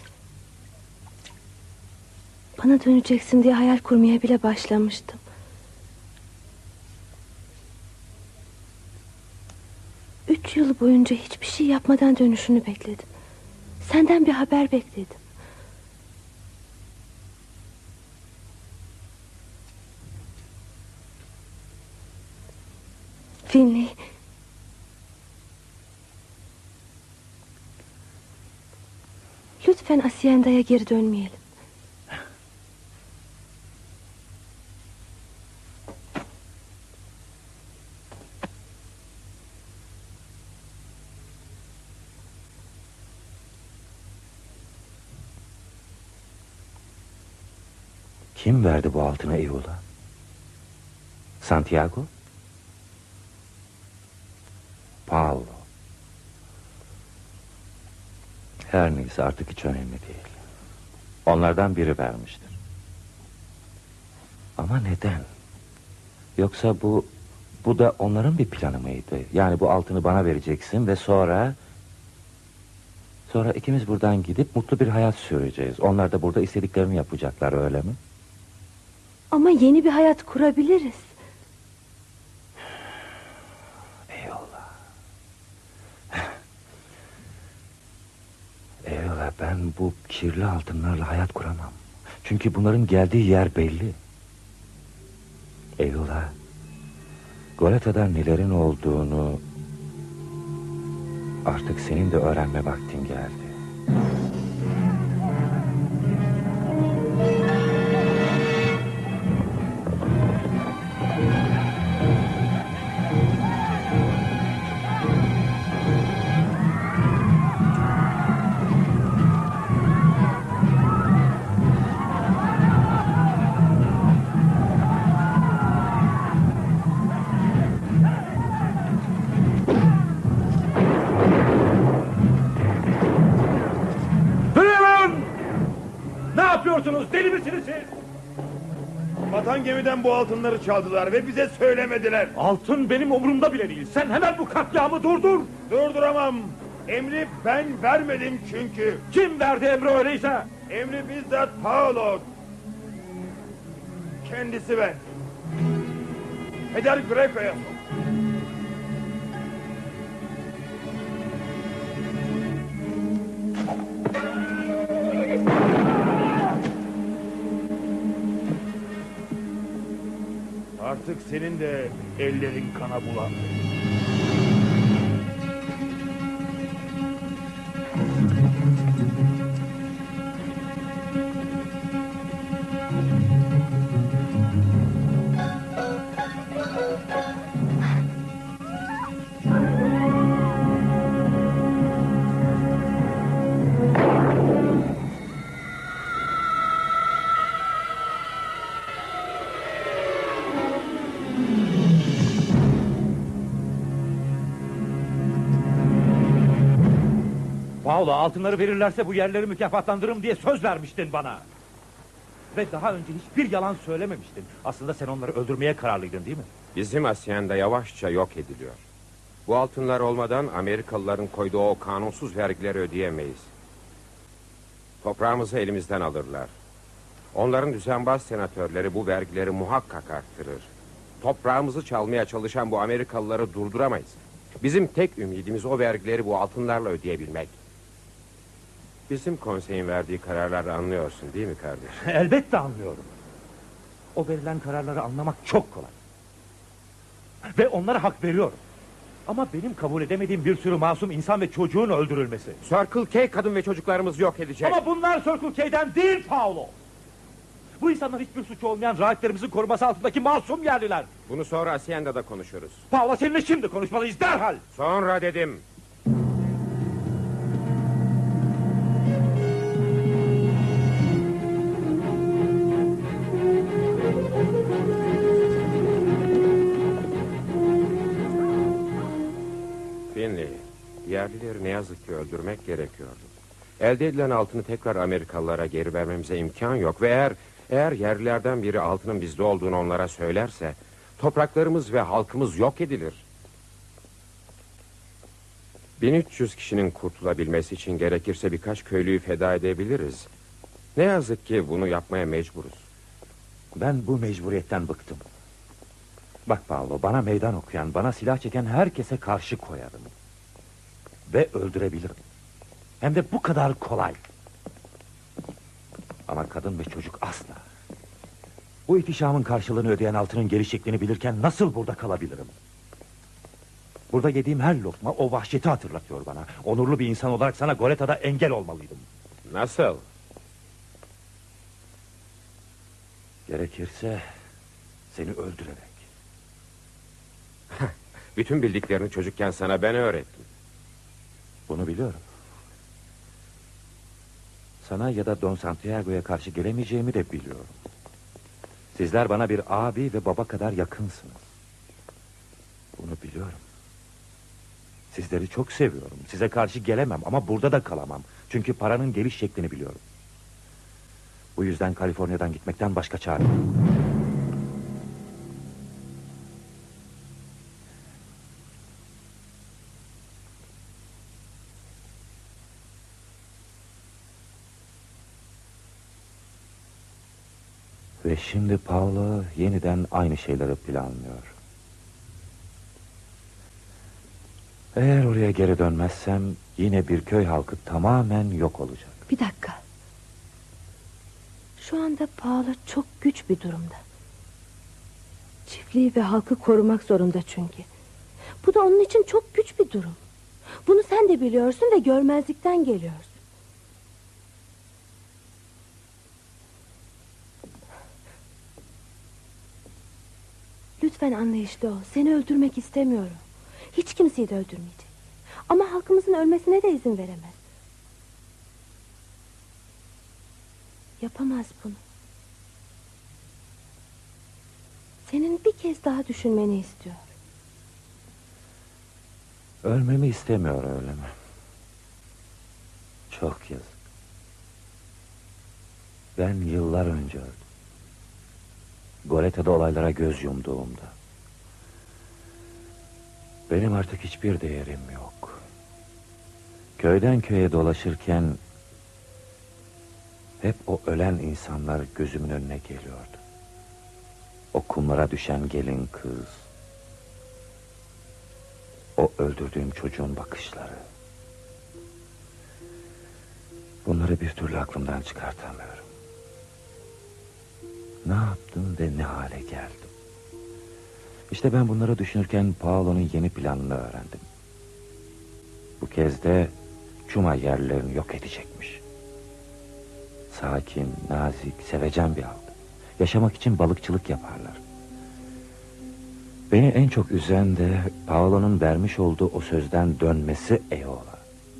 [SPEAKER 22] bana döneceksin diye hayal kurmaya bile başlamıştım. Üç yıl boyunca hiçbir şey yapmadan dönüşünü bekledim. Senden bir haber bekledim. Finley. Lütfen Hacienda'ya geri dönmeyelim.
[SPEAKER 9] Kim verdi bu altını Eula? Santiago? Paulo. Her neyse artık hiç önemli değil. Onlardan biri vermiştir. Ama neden? Yoksa bu... bu da onların bir planı mıydı? Yani bu altını bana vereceksin ve sonra... sonra ikimiz buradan gidip mutlu bir hayat süreceğiz. Onlar da burada istediklerini yapacaklar, öyle mi?
[SPEAKER 22] Ama yeni bir hayat kurabiliriz.
[SPEAKER 9] Eyvallah. Eyvallah, ben bu kirli altınlarla hayat kuramam. Çünkü bunların geldiği yer belli. Eyvallah. Goleta'da nelerin olduğunu... artık senin de öğrenme vaktin geldi.
[SPEAKER 5] Deli misiniz siz? Vatan gemiden bu altınları çaldılar ve bize söylemediler.
[SPEAKER 23] Altın benim umurumda bile değil. Sen hemen bu katliamı durdur.
[SPEAKER 5] Durduramam. Emri ben vermedim çünkü.
[SPEAKER 23] Kim verdi emri öyleyse?
[SPEAKER 5] Emri bizzat Paolo. Kendisi ben. Peder Greco'ya sor.
[SPEAKER 23] Artık senin de ellerin kana bulandı.
[SPEAKER 6] Paolo, altınları verirlerse bu yerleri mükafatlandırırım diye söz vermiştin bana. Ve daha önce hiçbir yalan söylememiştin. Aslında sen onları öldürmeye kararlıydın değil mi?
[SPEAKER 4] Bizim hacienda yavaşça yok ediliyor. Bu altınlar olmadan Amerikalıların koyduğu o kanunsuz vergileri ödeyemeyiz. Toprağımızı elimizden alırlar. Onların düzenbaz senatörleri bu vergileri muhakkak arttırır. Toprağımızı çalmaya çalışan bu Amerikalıları durduramayız. Bizim tek ümidimiz o vergileri bu altınlarla ödeyebilmek. Bizim konseyin verdiği kararları anlıyorsun değil mi kardeşim?
[SPEAKER 6] Elbette anlıyorum. O verilen kararları anlamak çok kolay. Ve onlara hak veriyorum. Ama benim kabul edemediğim bir sürü masum insan ve çocuğun öldürülmesi.
[SPEAKER 4] Circle K kadın ve çocuklarımızı yok edecek.
[SPEAKER 6] Ama bunlar Circle K'den değil Paolo. Bu insanlar hiçbir suçu olmayan rahiplerimizin koruması altındaki masum yerliler.
[SPEAKER 4] Bunu sonra haciendada konuşuruz.
[SPEAKER 6] Paolo, seninle şimdi konuşmalıyız derhal.
[SPEAKER 4] Sonra dedim. Finley, yerlileri ne yazık ki öldürmek gerekiyordu. Elde edilen altını tekrar Amerikalılara geri vermemize imkan yok ve eğer eğer yerlilerden biri altının bizde olduğunu onlara söylerse topraklarımız ve halkımız yok edilir. bin üç yüz kişinin kurtulabilmesi için gerekirse birkaç köylüyü feda edebiliriz. Ne yazık ki bunu yapmaya mecburuz.
[SPEAKER 9] Ben bu mecburiyetten bıktım. Bak Paolo, bana meydan okuyan, bana silah çeken herkese karşı koyarım. Ve öldürebilirim. Hem de bu kadar kolay. Ama kadın ve çocuk asla. Bu ihtişamın karşılığını ödeyen altının geri şeklini bilirken nasıl burada kalabilirim? Burada yediğim her lokma o vahşeti hatırlatıyor bana. Onurlu bir insan olarak sana Goleta'da engel olmalıydım.
[SPEAKER 4] Nasıl?
[SPEAKER 9] Gerekirse seni öldürerek.
[SPEAKER 4] Bütün bildiklerini çocukken sana ben öğrettim.
[SPEAKER 9] Bunu biliyorum. Sana ya da Don Santiago'ya karşı gelemeyeceğimi de biliyorum. Sizler bana bir abi ve baba kadar yakınsınız. Bunu biliyorum. Sizleri çok seviyorum. Size karşı gelemem ama burada da kalamam. Çünkü paranın geliş şeklini biliyorum. Bu yüzden Kaliforniya'dan gitmekten başka çare yok. Ve şimdi Paolo yeniden aynı şeyleri planlıyor. Eğer oraya geri dönmezsem yine bir köy halkı tamamen yok olacak.
[SPEAKER 22] Bir dakika. Şu anda Paolo çok güç bir durumda. Çiftliği ve halkı korumak zorunda çünkü. Bu da onun için çok güç bir durum. Bunu sen de biliyorsun ve görmezlikten geliyorsun. Lütfen anlayışlı ol. Seni öldürmek istemiyorum. Hiç kimseyi de öldürmeyecek. Ama halkımızın ölmesine de izin veremez. Yapamaz bunu. Senin bir kez daha düşünmeni istiyor.
[SPEAKER 9] Ölmemi istemiyor öyle mi? Çok yazık. Ben yıllar önce öldüm. Goleta'da olaylara göz yumduğumda. Benim artık hiçbir değerim yok. Köyden köye dolaşırken hep o ölen insanlar gözümün önüne geliyordu. O kumlara düşen gelin kız. O öldürdüğüm çocuğun bakışları. Bunları bir türlü aklımdan çıkartamıyorum. Ne yaptım ve ne hale geldim? İşte ben bunları düşünürken Paolo'nun yeni planını öğrendim. Bu kez de Çuma yerlerini yok edecekmiş. Sakin, nazik, sevecen bir halk. Yaşamak için balıkçılık yaparlar. Beni en çok üzen de Paolo'nun vermiş olduğu o sözden dönmesi Eola.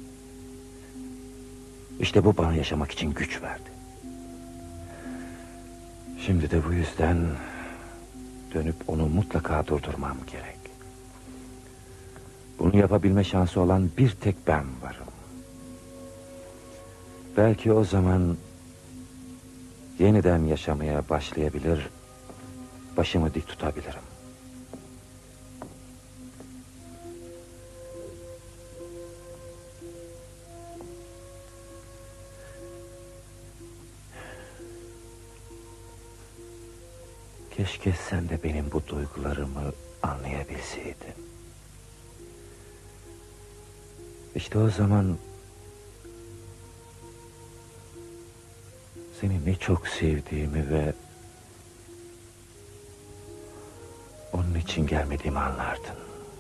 [SPEAKER 9] İşte bu bana yaşamak için güç verdi. Şimdi de bu yüzden dönüp onu mutlaka durdurmam gerek. Bunu yapabilme şansı olan bir tek ben varım. Belki o zaman yeniden yaşamaya başlayabilir, başımı dik tutabilirim. Keşke sen de benim bu duygularımı anlayabilseydin. İşte o zaman seni ne çok sevdiğimi ve onun için gelmediğimi anlardın.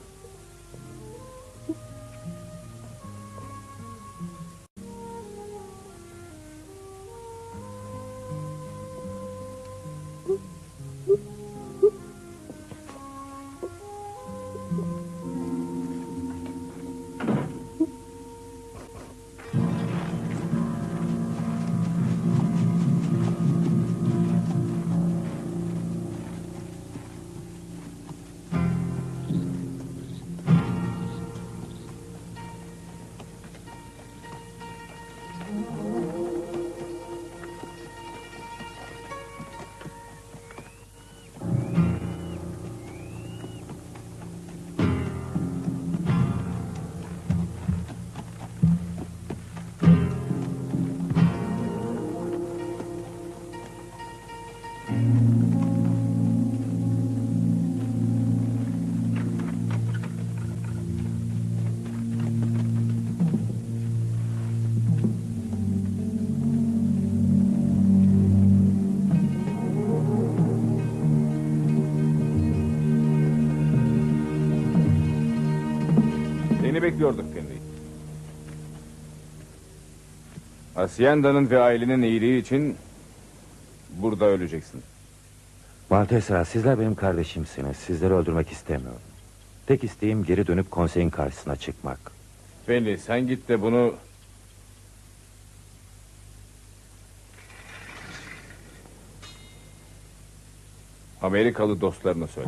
[SPEAKER 3] Seni bekliyorduk Henry. Hacienda'nın ve ailenin iyiliği için burada öleceksin.
[SPEAKER 9] Maltesera, sizler benim kardeşimsiniz. Sizleri öldürmek istemiyorum. Tek isteğim geri dönüp konseyin karşısına çıkmak.
[SPEAKER 3] Henry, sen git de bunu Amerikalı dostlarına söyle.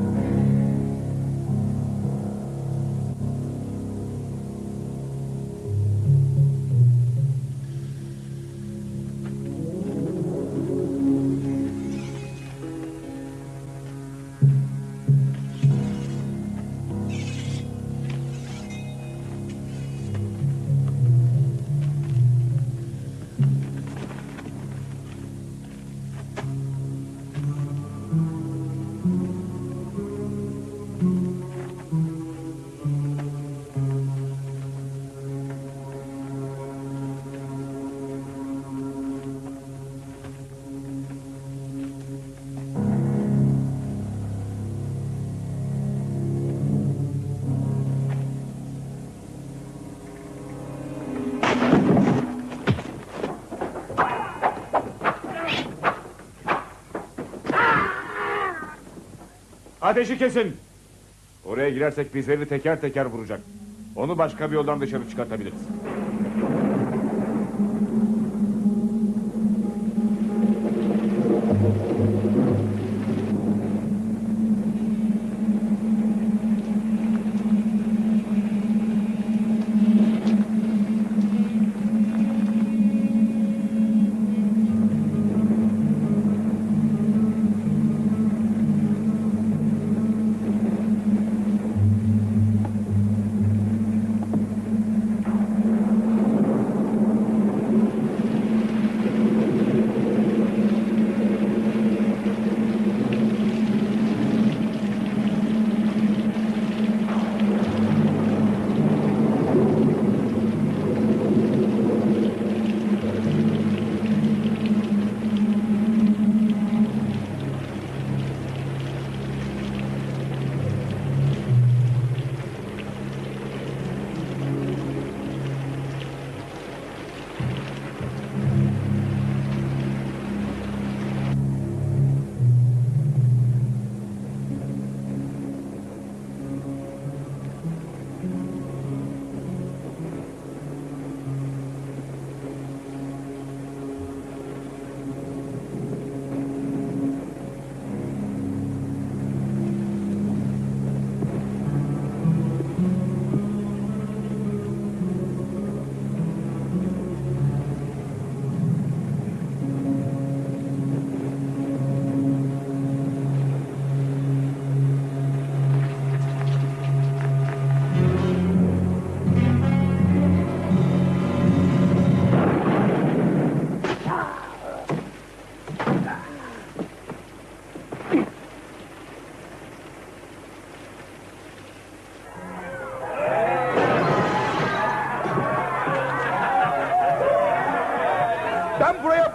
[SPEAKER 6] Ateşi kesin.
[SPEAKER 3] Oraya girersek bizleri teker teker vuracak. Onu başka bir yoldan dışarı çıkartabiliriz.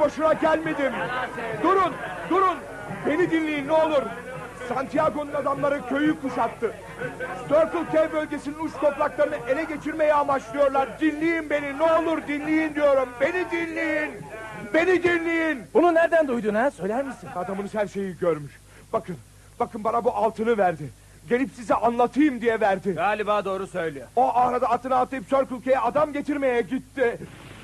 [SPEAKER 5] boşuna gelmedim. Durun, durun. Beni dinleyin ne olur. Santiago'nun adamları köyü kuşattı. Circle K bölgesinin uç topraklarını ele geçirmeyi amaçlıyorlar. Dinleyin beni ne olur dinleyin diyorum. Beni dinleyin. Beni dinleyin.
[SPEAKER 16] Bunu nereden duydun ha? Söyler misin?
[SPEAKER 5] Adamınız her şeyi görmüş. Bakın, bakın bana bu altını verdi. Gelip size anlatayım diye verdi.
[SPEAKER 16] Galiba doğru söylüyor.
[SPEAKER 5] O arada atını atlayıp Circle K'ye adam getirmeye gitti.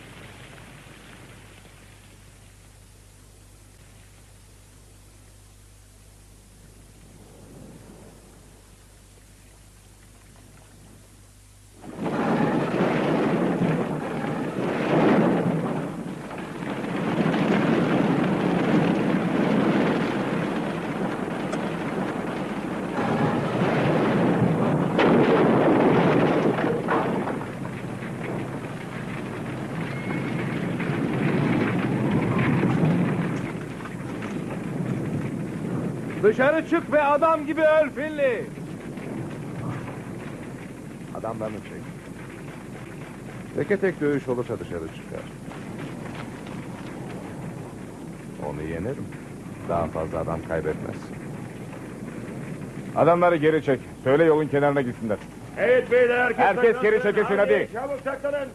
[SPEAKER 7] Dışarı çık ve adam gibi öl Finley.
[SPEAKER 21] Adamlarını çek. Teke tek dövüş olursa dışarı çıkar. Onu yenerim. Daha fazla adam kaybetmez.
[SPEAKER 3] Adamları geri çek. Söyle yolun kenarına gitsinler.
[SPEAKER 11] Evet beyler herkes,
[SPEAKER 3] Herkes geri çekilsin hadi.
[SPEAKER 11] Çabuk saklanın.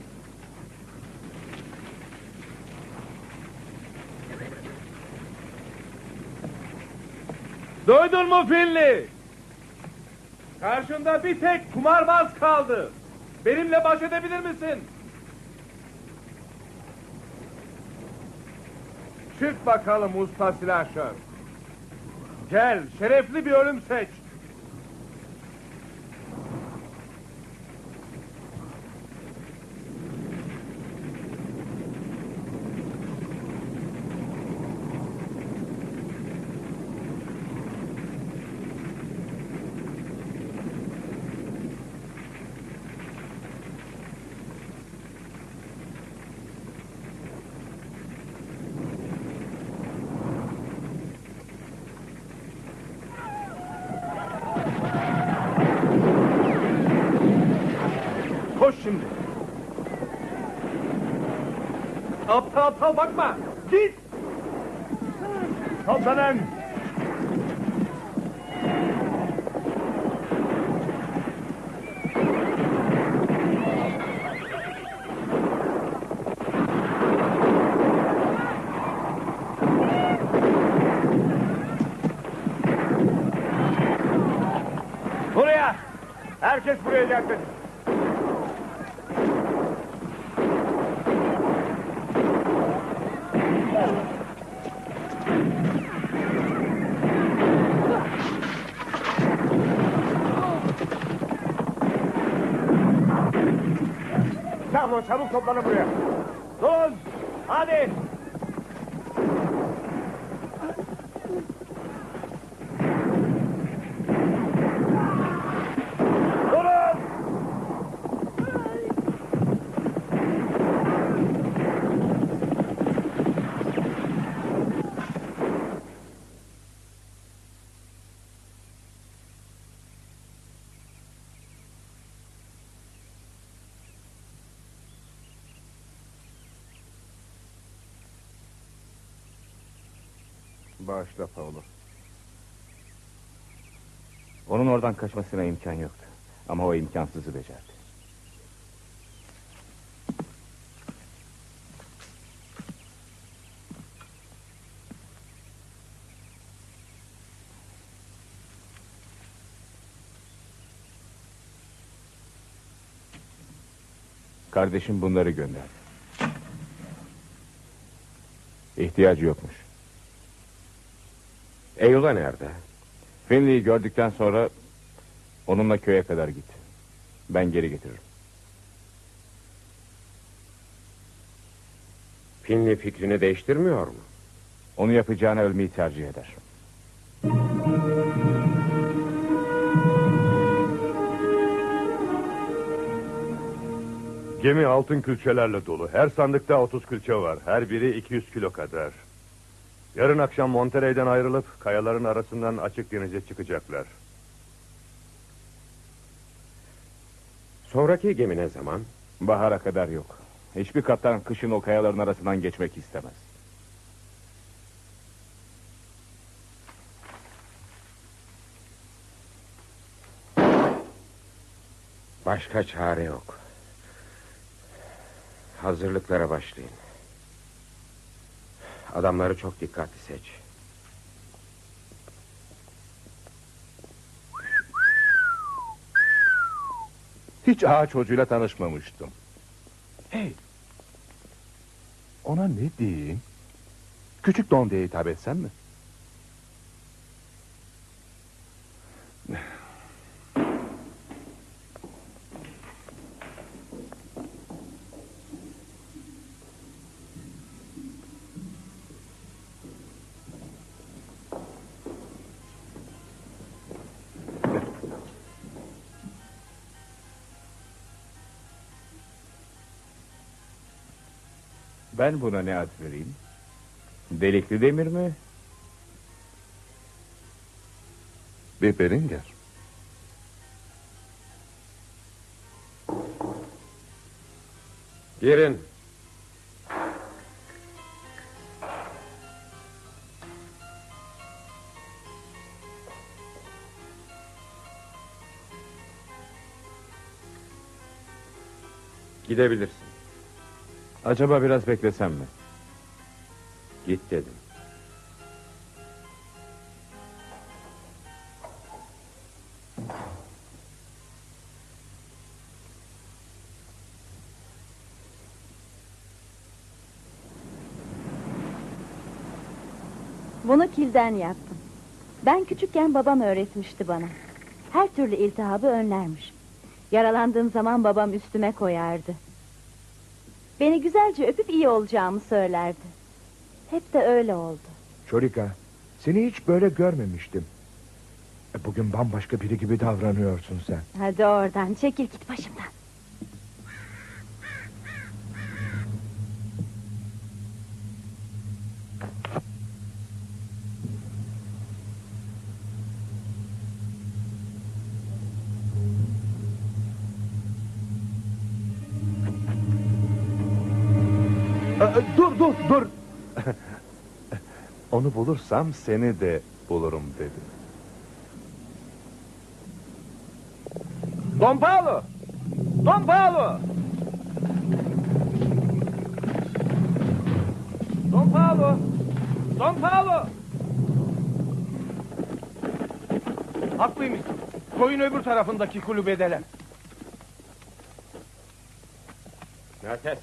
[SPEAKER 7] Duydun mu Finley? Karşında bir tek kumarbaz kaldı. Benimle baş edebilir misin? Çık bakalım usta silahşör. Gel, şerefli bir ölüm seç. Koş şimdi. Aptal aptal bakma. Git.
[SPEAKER 11] Toplanın.
[SPEAKER 7] Buraya. Herkes buraya gelsin. Çabuk çabuk toplanın buraya. Durun. Hadi. Durun.
[SPEAKER 3] Bağışla Paulo. Onun oradan kaçmasına imkan yoktu. Ama o imkansızı becerdi. Kardeşim bunları gönderdi. İhtiyacı yokmuş.
[SPEAKER 4] Eylül'a nerede?
[SPEAKER 3] Finley'i gördükten sonra onunla köye kadar git. Ben geri getiririm.
[SPEAKER 4] Finley fikrini değiştirmiyor mu?
[SPEAKER 3] Onu yapacağına ölmeyi tercih eder.
[SPEAKER 17] Gemi altın külçelerle dolu. Her sandıkta otuz külçe var. Her biri iki yüz kilo kadar. Yarın akşam Monterey'den ayrılıp kayaların arasından açık denize çıkacaklar.
[SPEAKER 4] Sonraki gemi ne zaman?
[SPEAKER 3] Bahara kadar yok. Hiçbir kaptan kışın o kayaların arasından geçmek istemez.
[SPEAKER 4] Başka çare yok. Hazırlıklara başlayın. Adamları çok dikkatli seç.
[SPEAKER 21] Hiç ağa çocuğuyla tanışmamıştım. Hey! Ona ne diyeyim? Küçük Don diye hitap etsem mi?
[SPEAKER 3] Ben buna ne ad vereyim? Delikli demir mi?
[SPEAKER 21] Bir Beringer.
[SPEAKER 4] Girin. Gidebilirsin.
[SPEAKER 3] Acaba biraz beklesem mi?
[SPEAKER 4] Git dedim.
[SPEAKER 2] Bunu kilden yaptım. Ben küçükken babam öğretmişti bana. Her türlü iltihabı önlermiş. Yaralandığım zaman babam üstüme koyardı. Beni güzelce öpüp iyi olacağımı söylerdi. Hep de öyle oldu.
[SPEAKER 5] Çorika, seni hiç böyle görmemiştim. E, Bugün bambaşka biri gibi davranıyorsun sen.
[SPEAKER 2] Hadi oradan çekil git başımdan.
[SPEAKER 21] Aa, dur dur dur. Onu bulursam seni de bulurum dedi.
[SPEAKER 5] Don Paolo! Don Paolo! Don Paolo! Don Paolo! Haklıymışsın. Koyun öbür tarafındaki kulübedeler.
[SPEAKER 4] Merkez.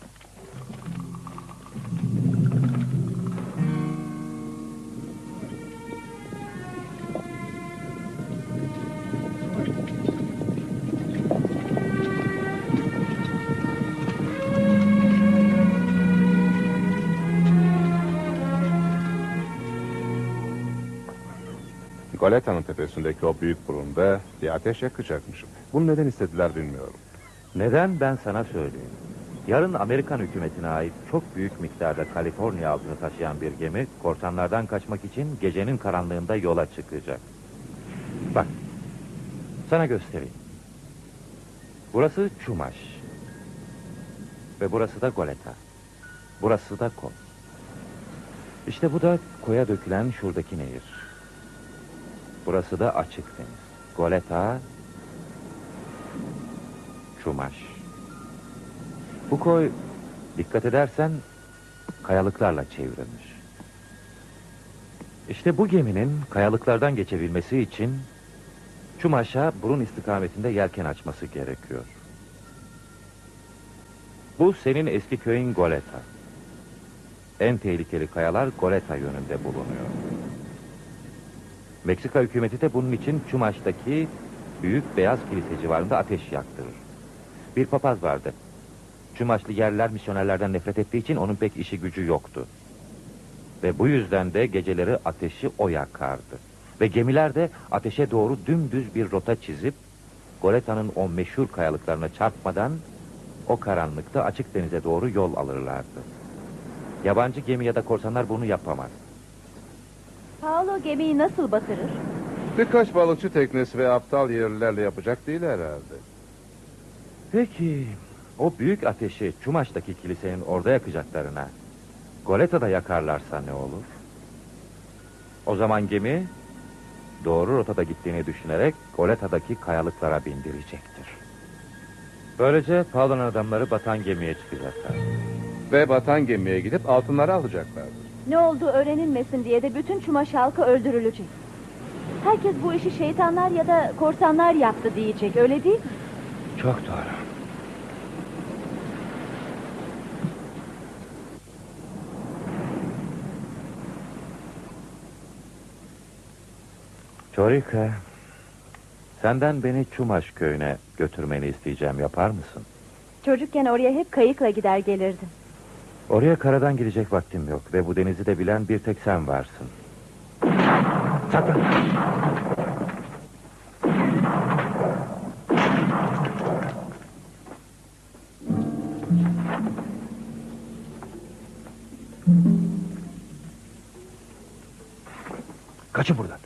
[SPEAKER 21] Goleta'nın tepesindeki o büyük burunda bir ateş yakacakmışım. Bunu neden istediler bilmiyorum.
[SPEAKER 9] Neden ben sana söyleyeyim. Yarın Amerikan hükümetine ait çok büyük miktarda Kaliforniya altını taşıyan bir gemi korsanlardan kaçmak için gecenin karanlığında yola çıkacak. Bak, sana göstereyim. Burası Chumash. Ve burası da Goleta. Burası da Kos. İşte bu da koya dökülen şuradaki nehir. Burası da açık deniz. Goleta, Chumash. Bu koy, dikkat edersen, kayalıklarla çevrilmiş. İşte bu geminin kayalıklardan geçebilmesi için Chumash'a burun istikametinde yelken açması gerekiyor. Bu senin eski köyün Goleta. En tehlikeli kayalar Goleta yönünde bulunuyor. Meksika hükümeti de bunun için Chumash'taki büyük beyaz kilise civarında ateş yaktırır. Bir papaz vardı. Chumash'lı yerliler misyonerlerden nefret ettiği için onun pek işi gücü yoktu. Ve bu yüzden de geceleri ateşi o yakardı. Ve gemiler de ateşe doğru dümdüz bir rota çizip Goleta'nın o meşhur kayalıklarına çarpmadan o karanlıkta açık denize doğru yol alırlardı. Yabancı gemi ya da korsanlar bunu yapamaz.
[SPEAKER 2] Paolo gemiyi nasıl batırır?
[SPEAKER 21] Birkaç balıkçı teknesi ve aptal yerlilerle yapacak değil herhalde.
[SPEAKER 9] Peki o büyük ateşi Chumash'taki kilisenin orada yakacaklarına Goleta'da yakarlarsa ne olur? O zaman gemi doğru rotada gittiğini düşünerek Goleta'daki kayalıklara bindirecektir. Böylece Paul'un adamları batan gemiye çıkacaklar.
[SPEAKER 13] Ve batan gemiye gidip altınları alacaklardır.
[SPEAKER 2] Ne olduğu öğrenilmesin diye de bütün Çumaş halkı öldürülecek. Herkes bu işi şeytanlar ya da korsanlar yaptı diyecek, öyle değil mi?
[SPEAKER 9] Çok doğru. Torika, senden beni Çumaş köyüne götürmeni isteyeceğim, yapar mısın?
[SPEAKER 2] Çocukken oraya hep kayıkla gider gelirdim.
[SPEAKER 9] Oraya karadan gidecek vaktim yok ve bu denizi de bilen bir tek sen varsın. Sakın!
[SPEAKER 16] Kaçın buradan.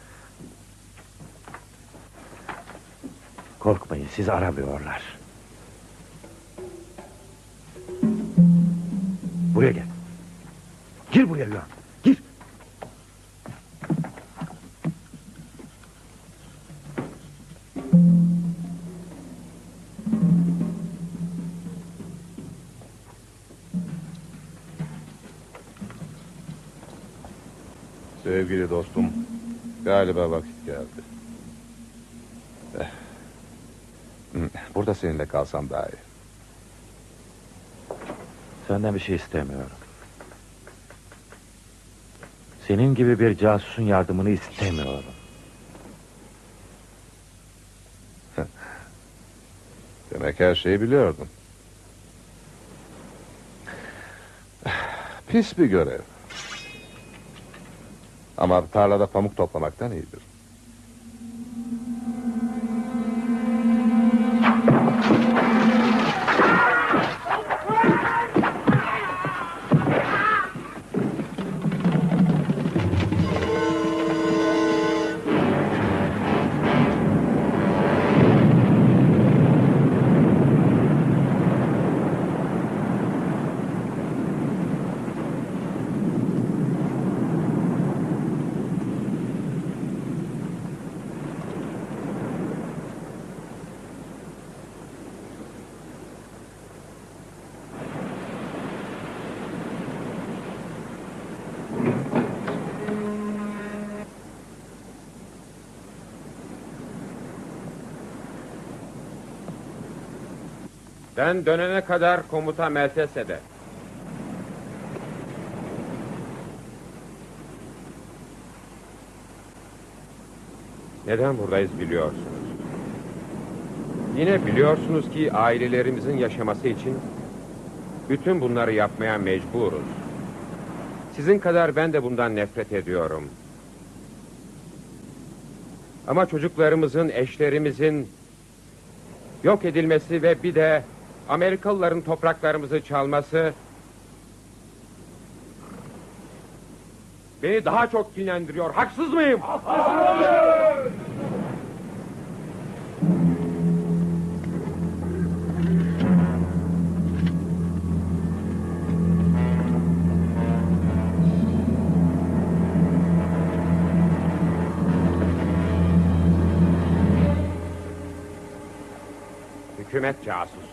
[SPEAKER 9] Korkmayın, sizi aramıyorlar.
[SPEAKER 16] Buraya gel. Gir buraya Yuan. Gir.
[SPEAKER 13] Sevgili dostum, galiba vakit geldi. Eh. Hmm, Burada seninle kalsam daha iyi.
[SPEAKER 9] Senden bir şey istemiyorum. Senin gibi bir casusun yardımını istemiyorum.
[SPEAKER 13] Demek her şeyi biliyordun. Pis bir görev. Ama tarlada pamuk toplamaktan iyidir.
[SPEAKER 4] Ben dönene kadar komuta Meltese'de. Neden buradayız biliyorsunuz. Yine biliyorsunuz ki ailelerimizin yaşaması için bütün bunları yapmaya mecburuz. Sizin kadar ben de bundan nefret ediyorum. Ama çocuklarımızın, eşlerimizin yok edilmesi ve bir de Amerikalıların topraklarımızı çalması beni daha çok kinlendiriyor. Haksız mıyım? Hükümet casusu.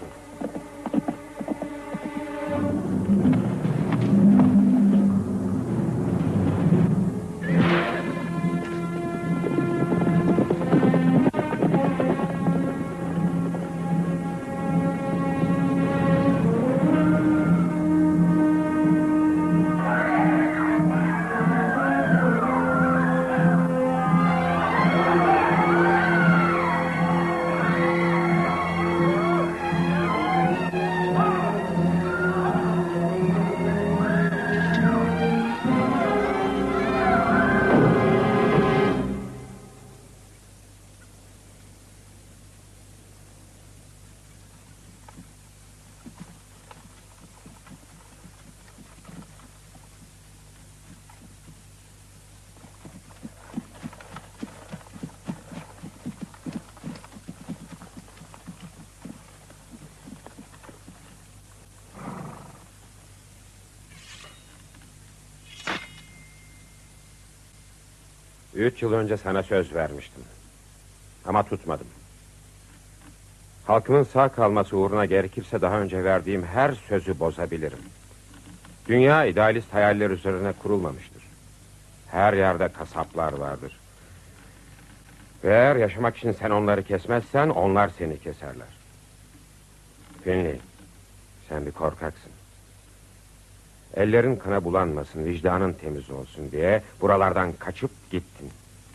[SPEAKER 4] Üç yıl önce sana söz vermiştim. Ama tutmadım. Halkımın sağ kalması uğruna gerekirse daha önce verdiğim her sözü bozabilirim. Dünya idealist hayaller üzerine kurulmamıştır. Her yerde kasaplar vardır. Ve eğer yaşamak için sen onları kesmezsen onlar seni keserler. Finley, sen bir korkaksın. Ellerin kana bulanmasın, vicdanın temiz olsun diye buralardan kaçıp gittin.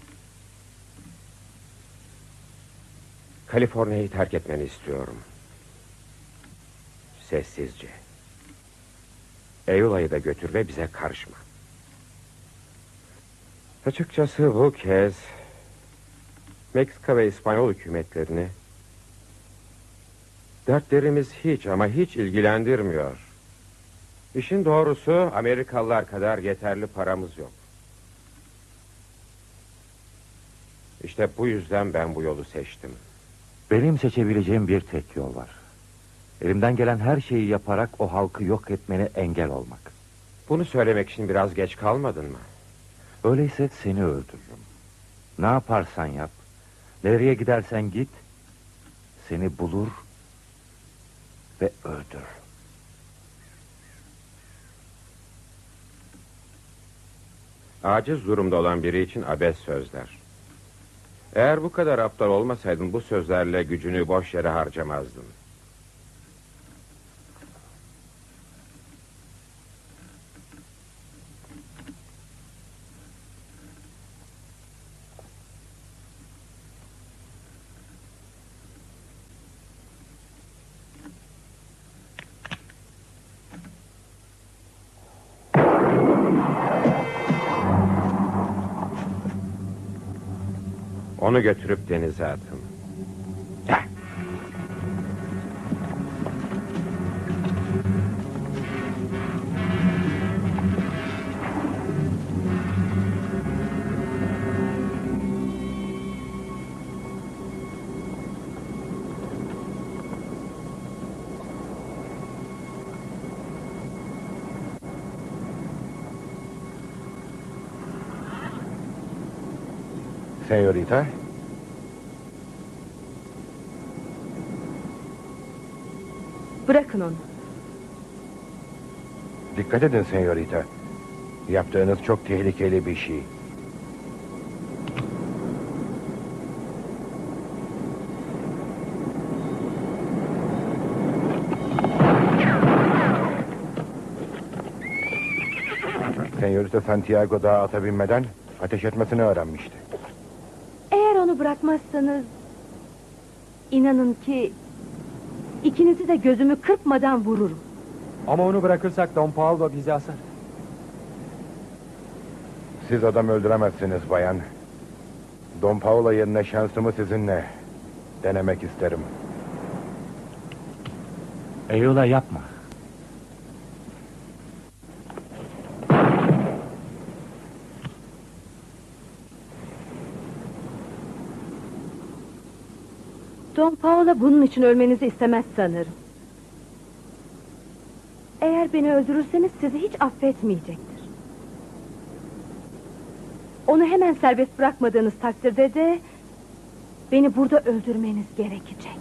[SPEAKER 4] Kaliforniya'yı terk etmeni istiyorum. Sessizce. Eula'yı da götür ve bize karışma. Açıkçası bu kez Meksika ve İspanyol hükümetlerini dertlerimiz hiç ama hiç ilgilendirmiyor. İşin doğrusu Amerikalılar kadar yeterli paramız yok. İşte bu yüzden ben bu yolu seçtim.
[SPEAKER 9] Benim seçebileceğim bir tek yol var. Elimden gelen her şeyi yaparak o halkı yok etmene engel olmak.
[SPEAKER 4] Bunu söylemek için biraz geç kalmadın mı?
[SPEAKER 9] Öyleyse seni öldürürüm. Ne yaparsan yap, nereye gidersen git, seni bulur ve öldürür.
[SPEAKER 4] Aciz durumda olan biri için abes sözler. Eğer bu kadar aptal olmasaydın bu sözlerle gücünü boş yere harcamazdın. Onu götürüp denize atın. Heh.
[SPEAKER 15] Señorita.
[SPEAKER 22] Bırakın onu.
[SPEAKER 15] Dikkat edin señorita. Yaptığınız çok tehlikeli bir şey. Señorita Santiago daha ata binmeden ateş etmesini öğrenmişti.
[SPEAKER 22] Eğer onu bırakmazsanız inanın ki ikinizi de gözümü kırpmadan vururum.
[SPEAKER 5] Ama onu bırakırsak Don Paulo bizi asar.
[SPEAKER 15] Siz adam öldüremezsiniz bayan. Don Paulo yerine şansımı sizinle denemek isterim.
[SPEAKER 9] Eyola yapma.
[SPEAKER 22] Don Paulo bunun için ölmenizi istemez sanırım. Eğer beni öldürürseniz sizi hiç affetmeyecektir. Onu hemen serbest bırakmadığınız takdirde de beni burada öldürmeniz gerekecek.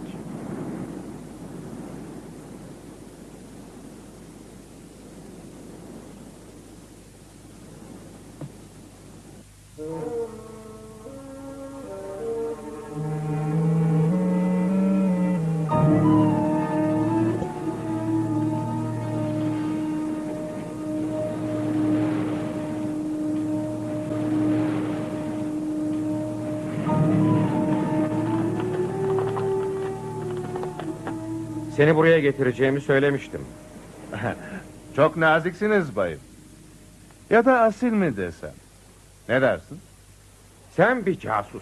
[SPEAKER 4] Seni buraya getireceğimi söylemiştim.
[SPEAKER 21] Çok naziksiniz bayım. Ya da asil mi desem? Ne dersin?
[SPEAKER 4] Sen bir casus.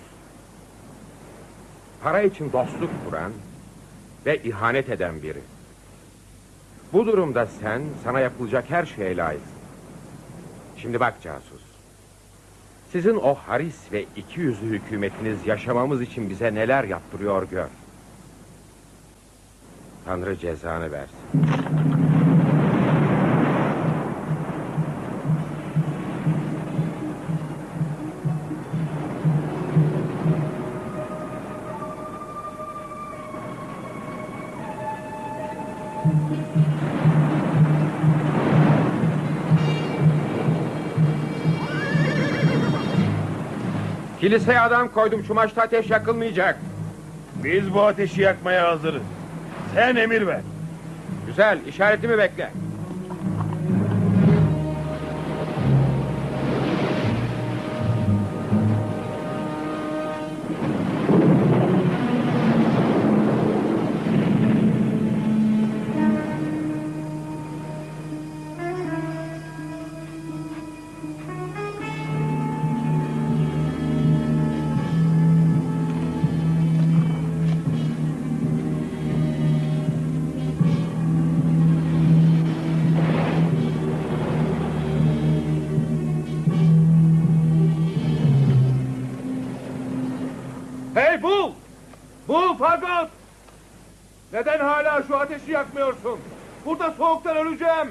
[SPEAKER 4] Para için dostluk kuran ve ihanet eden biri. Bu durumda sen sana yapılacak her şeye layıksın. Şimdi bak casus. Sizin o haris ve iki yüzlü hükümetiniz yaşamamız için bize neler yaptırıyor gör. Tanrı cezanı versin. Kiliseye adam koydum. Şu maçta ateş yakılmayacak.
[SPEAKER 5] Biz bu ateşi yakmaya hazırız. Sen emir ver.
[SPEAKER 4] Güzel. İşaretimi bekle.
[SPEAKER 5] Hey Bul! Bul Fagot! Neden hala şu ateşi yakmıyorsun? Burada soğuktan öleceğim.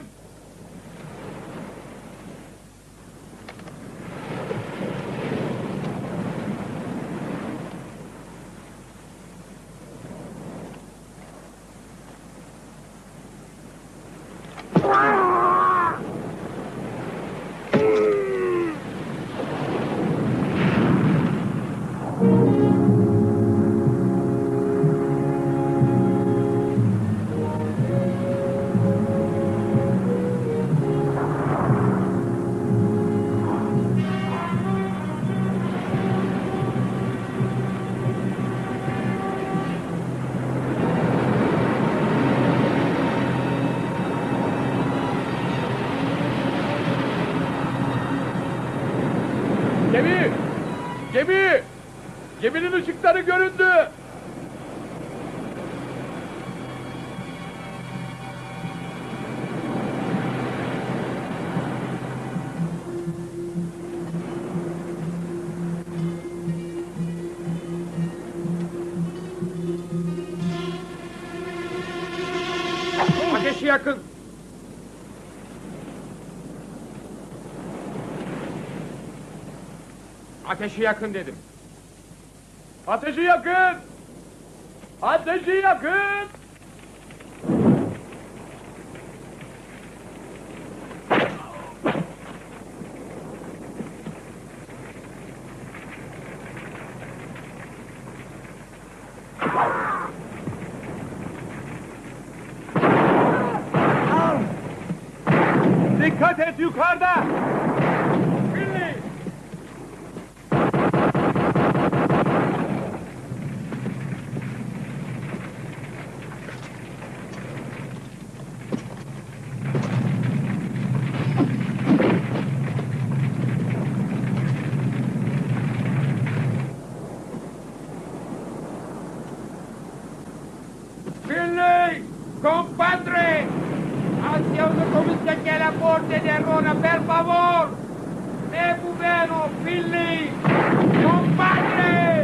[SPEAKER 5] Gemi! Gemi! Geminin ışıkları göründü!
[SPEAKER 4] Ateşi yakın. Ateşi yakın dedim.
[SPEAKER 5] Ateşi yakın! Ateşi yakın! Dikkat et yukarıda! Billy!
[SPEAKER 4] Finley! Compadre! Hacia donde comienza aquí el aporte de Rona, per favor! ¡Me bueno, Finley! ¡Compadre!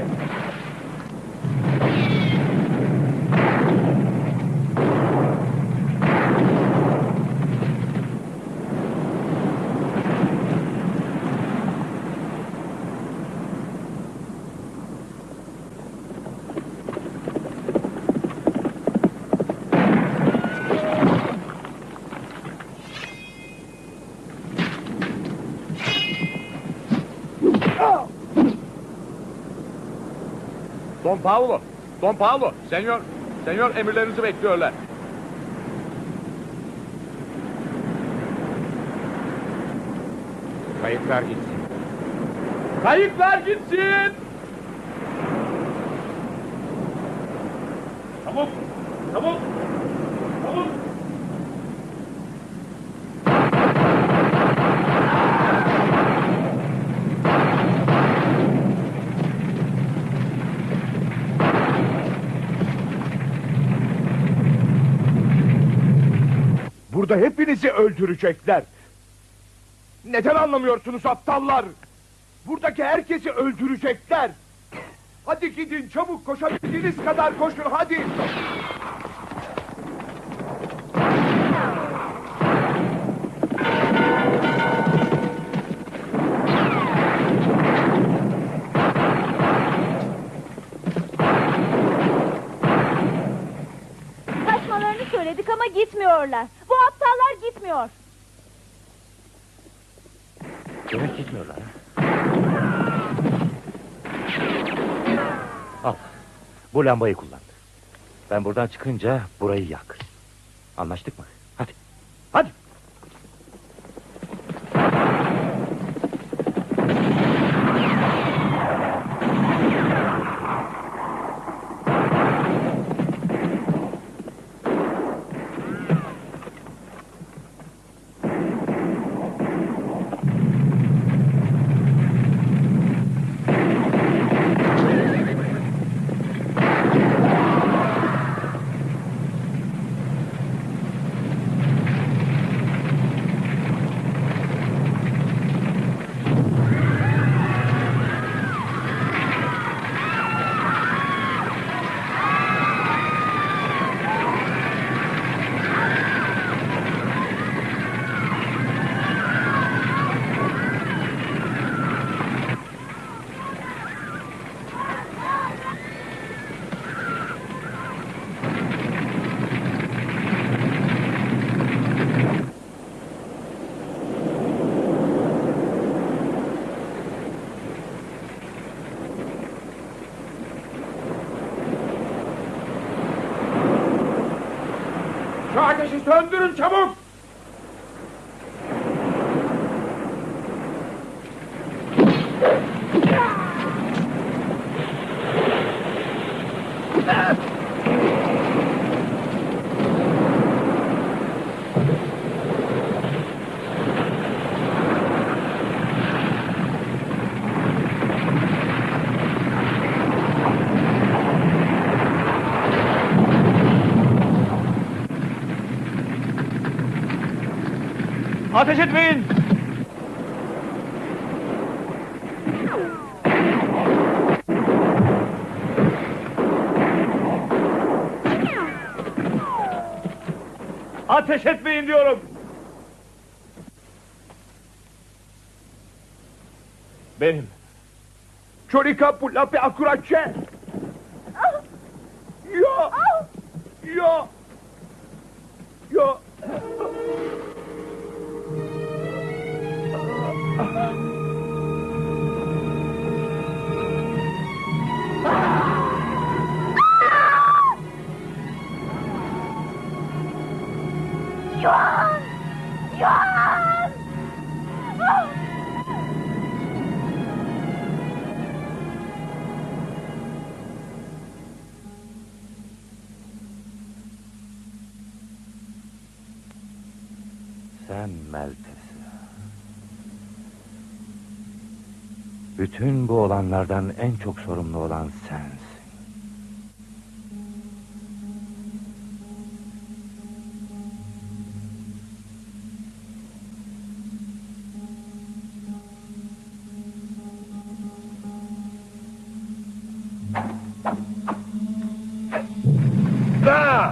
[SPEAKER 5] Don Paulo! Don Paulo! Senyor, senyor emirlerinizi bekliyorlar.
[SPEAKER 4] Kayıklar gitsin.
[SPEAKER 5] Kayıklar gitsin! Çabuk! Çabuk! Çabuk! Burada hepinizi öldürecekler. Neden anlamıyorsunuz aptallar? Buradaki herkesi öldürecekler. Hadi gidin çabuk, koşabildiğiniz kadar koşun hadi.
[SPEAKER 2] Kaçmalarını söyledik ama git gitmiyorlar. Bu aptallar gitmiyor.
[SPEAKER 6] Demek gitmiyorlar ha? Al. Bu lambayı kullan. Ben buradan çıkınca burayı yak. Anlaştık mı? Hadi. Hadi.
[SPEAKER 5] Şu ateşi söndürün çabuk!
[SPEAKER 23] Ateş etmeyin! Ateş etmeyin diyorum!
[SPEAKER 5] Benim. Çorika pulape akuraçe. Yo. Yo. Yo.
[SPEAKER 2] Yuan! Yuan!
[SPEAKER 9] Sen Meltesi. Bütün bu olanlardan en çok sorumlu olan sensin.
[SPEAKER 5] Da!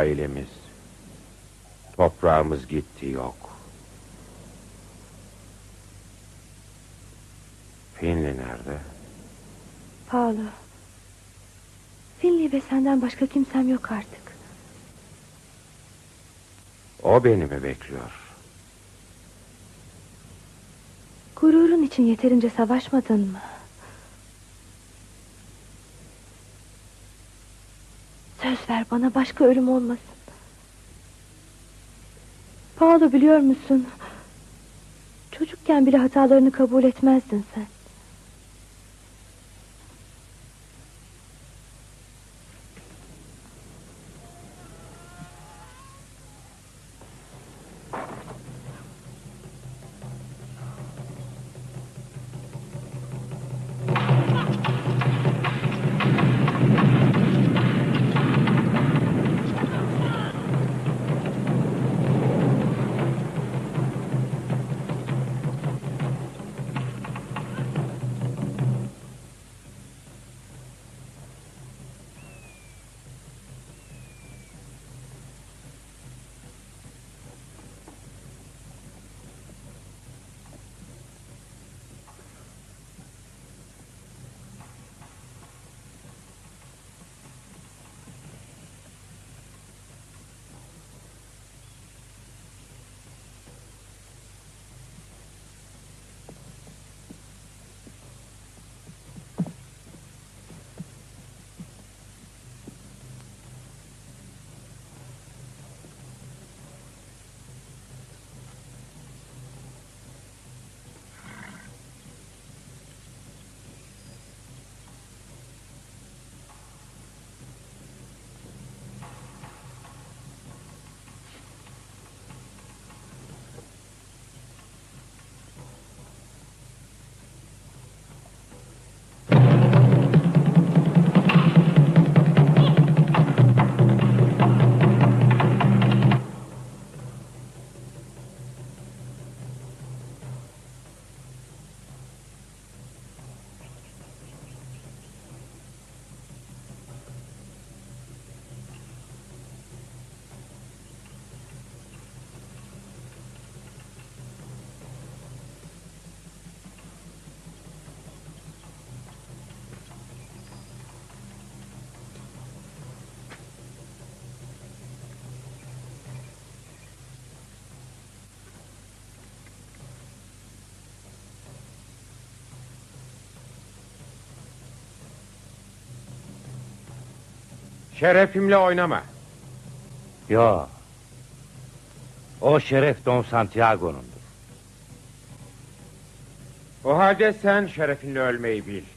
[SPEAKER 4] ailemiz. Toprağımız gitti yok. Finley nerede?
[SPEAKER 22] Paolo. Finley ve senden başka kimsem yok artık.
[SPEAKER 4] O beni mi bekliyor?
[SPEAKER 22] Gururun için yeterince savaşmadın mı? Söz ver bana, başka ölüm olmasın. Paolo, biliyor musun? Çocukken bile hatalarını kabul etmezdin sen.
[SPEAKER 4] Şerefimle oynama.
[SPEAKER 9] Yo. O şeref Don Santiago'nundur.
[SPEAKER 4] O halde sen şerefinle ölmeyi bil.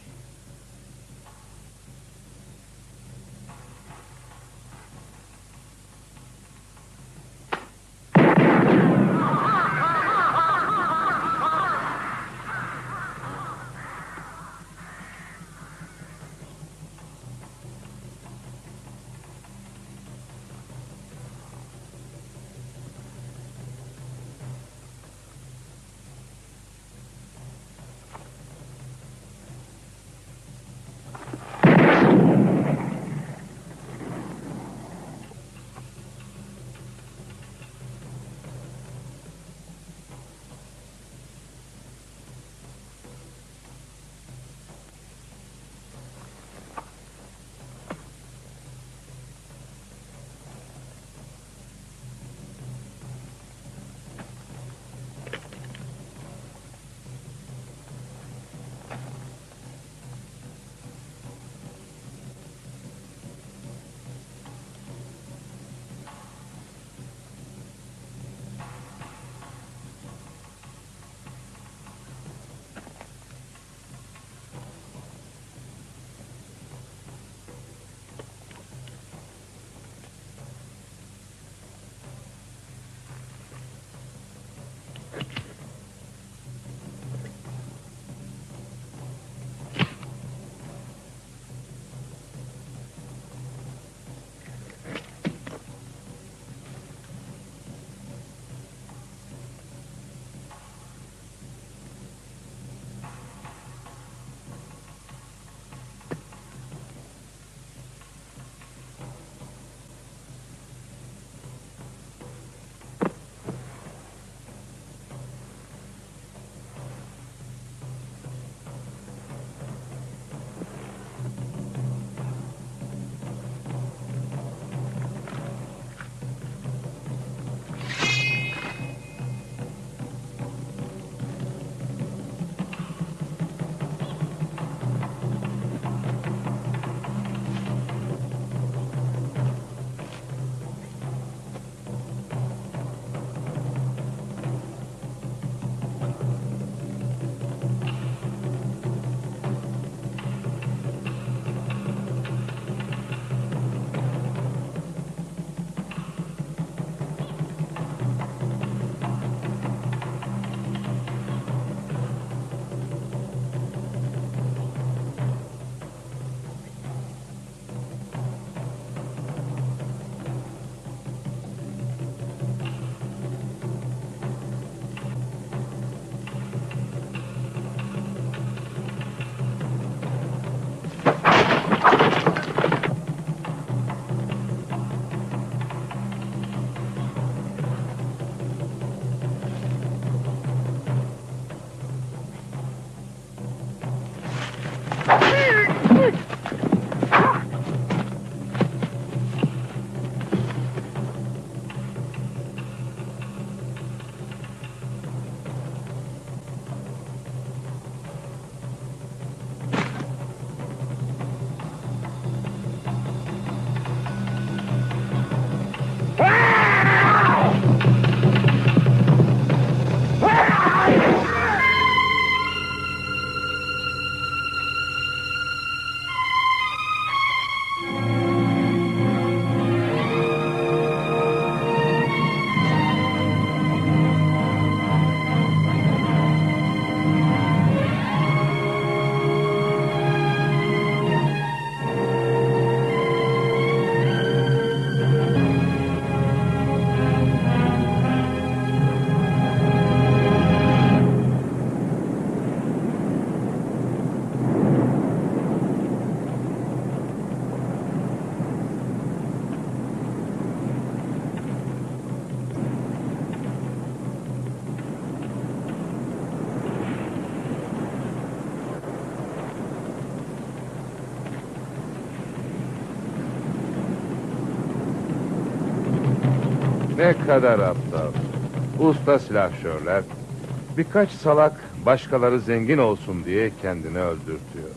[SPEAKER 13] Ne kadar aptal. Usta silahşörler birkaç salak başkaları zengin olsun diye kendini öldürtüyor.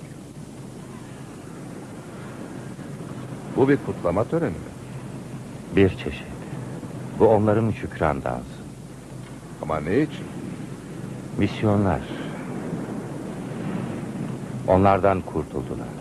[SPEAKER 13] Bu bir kutlama töreni mi?
[SPEAKER 9] Bir çeşit. Bu onların şükran dansı.
[SPEAKER 13] Ama ne için?
[SPEAKER 9] Misyonlar. Onlardan kurtuldular.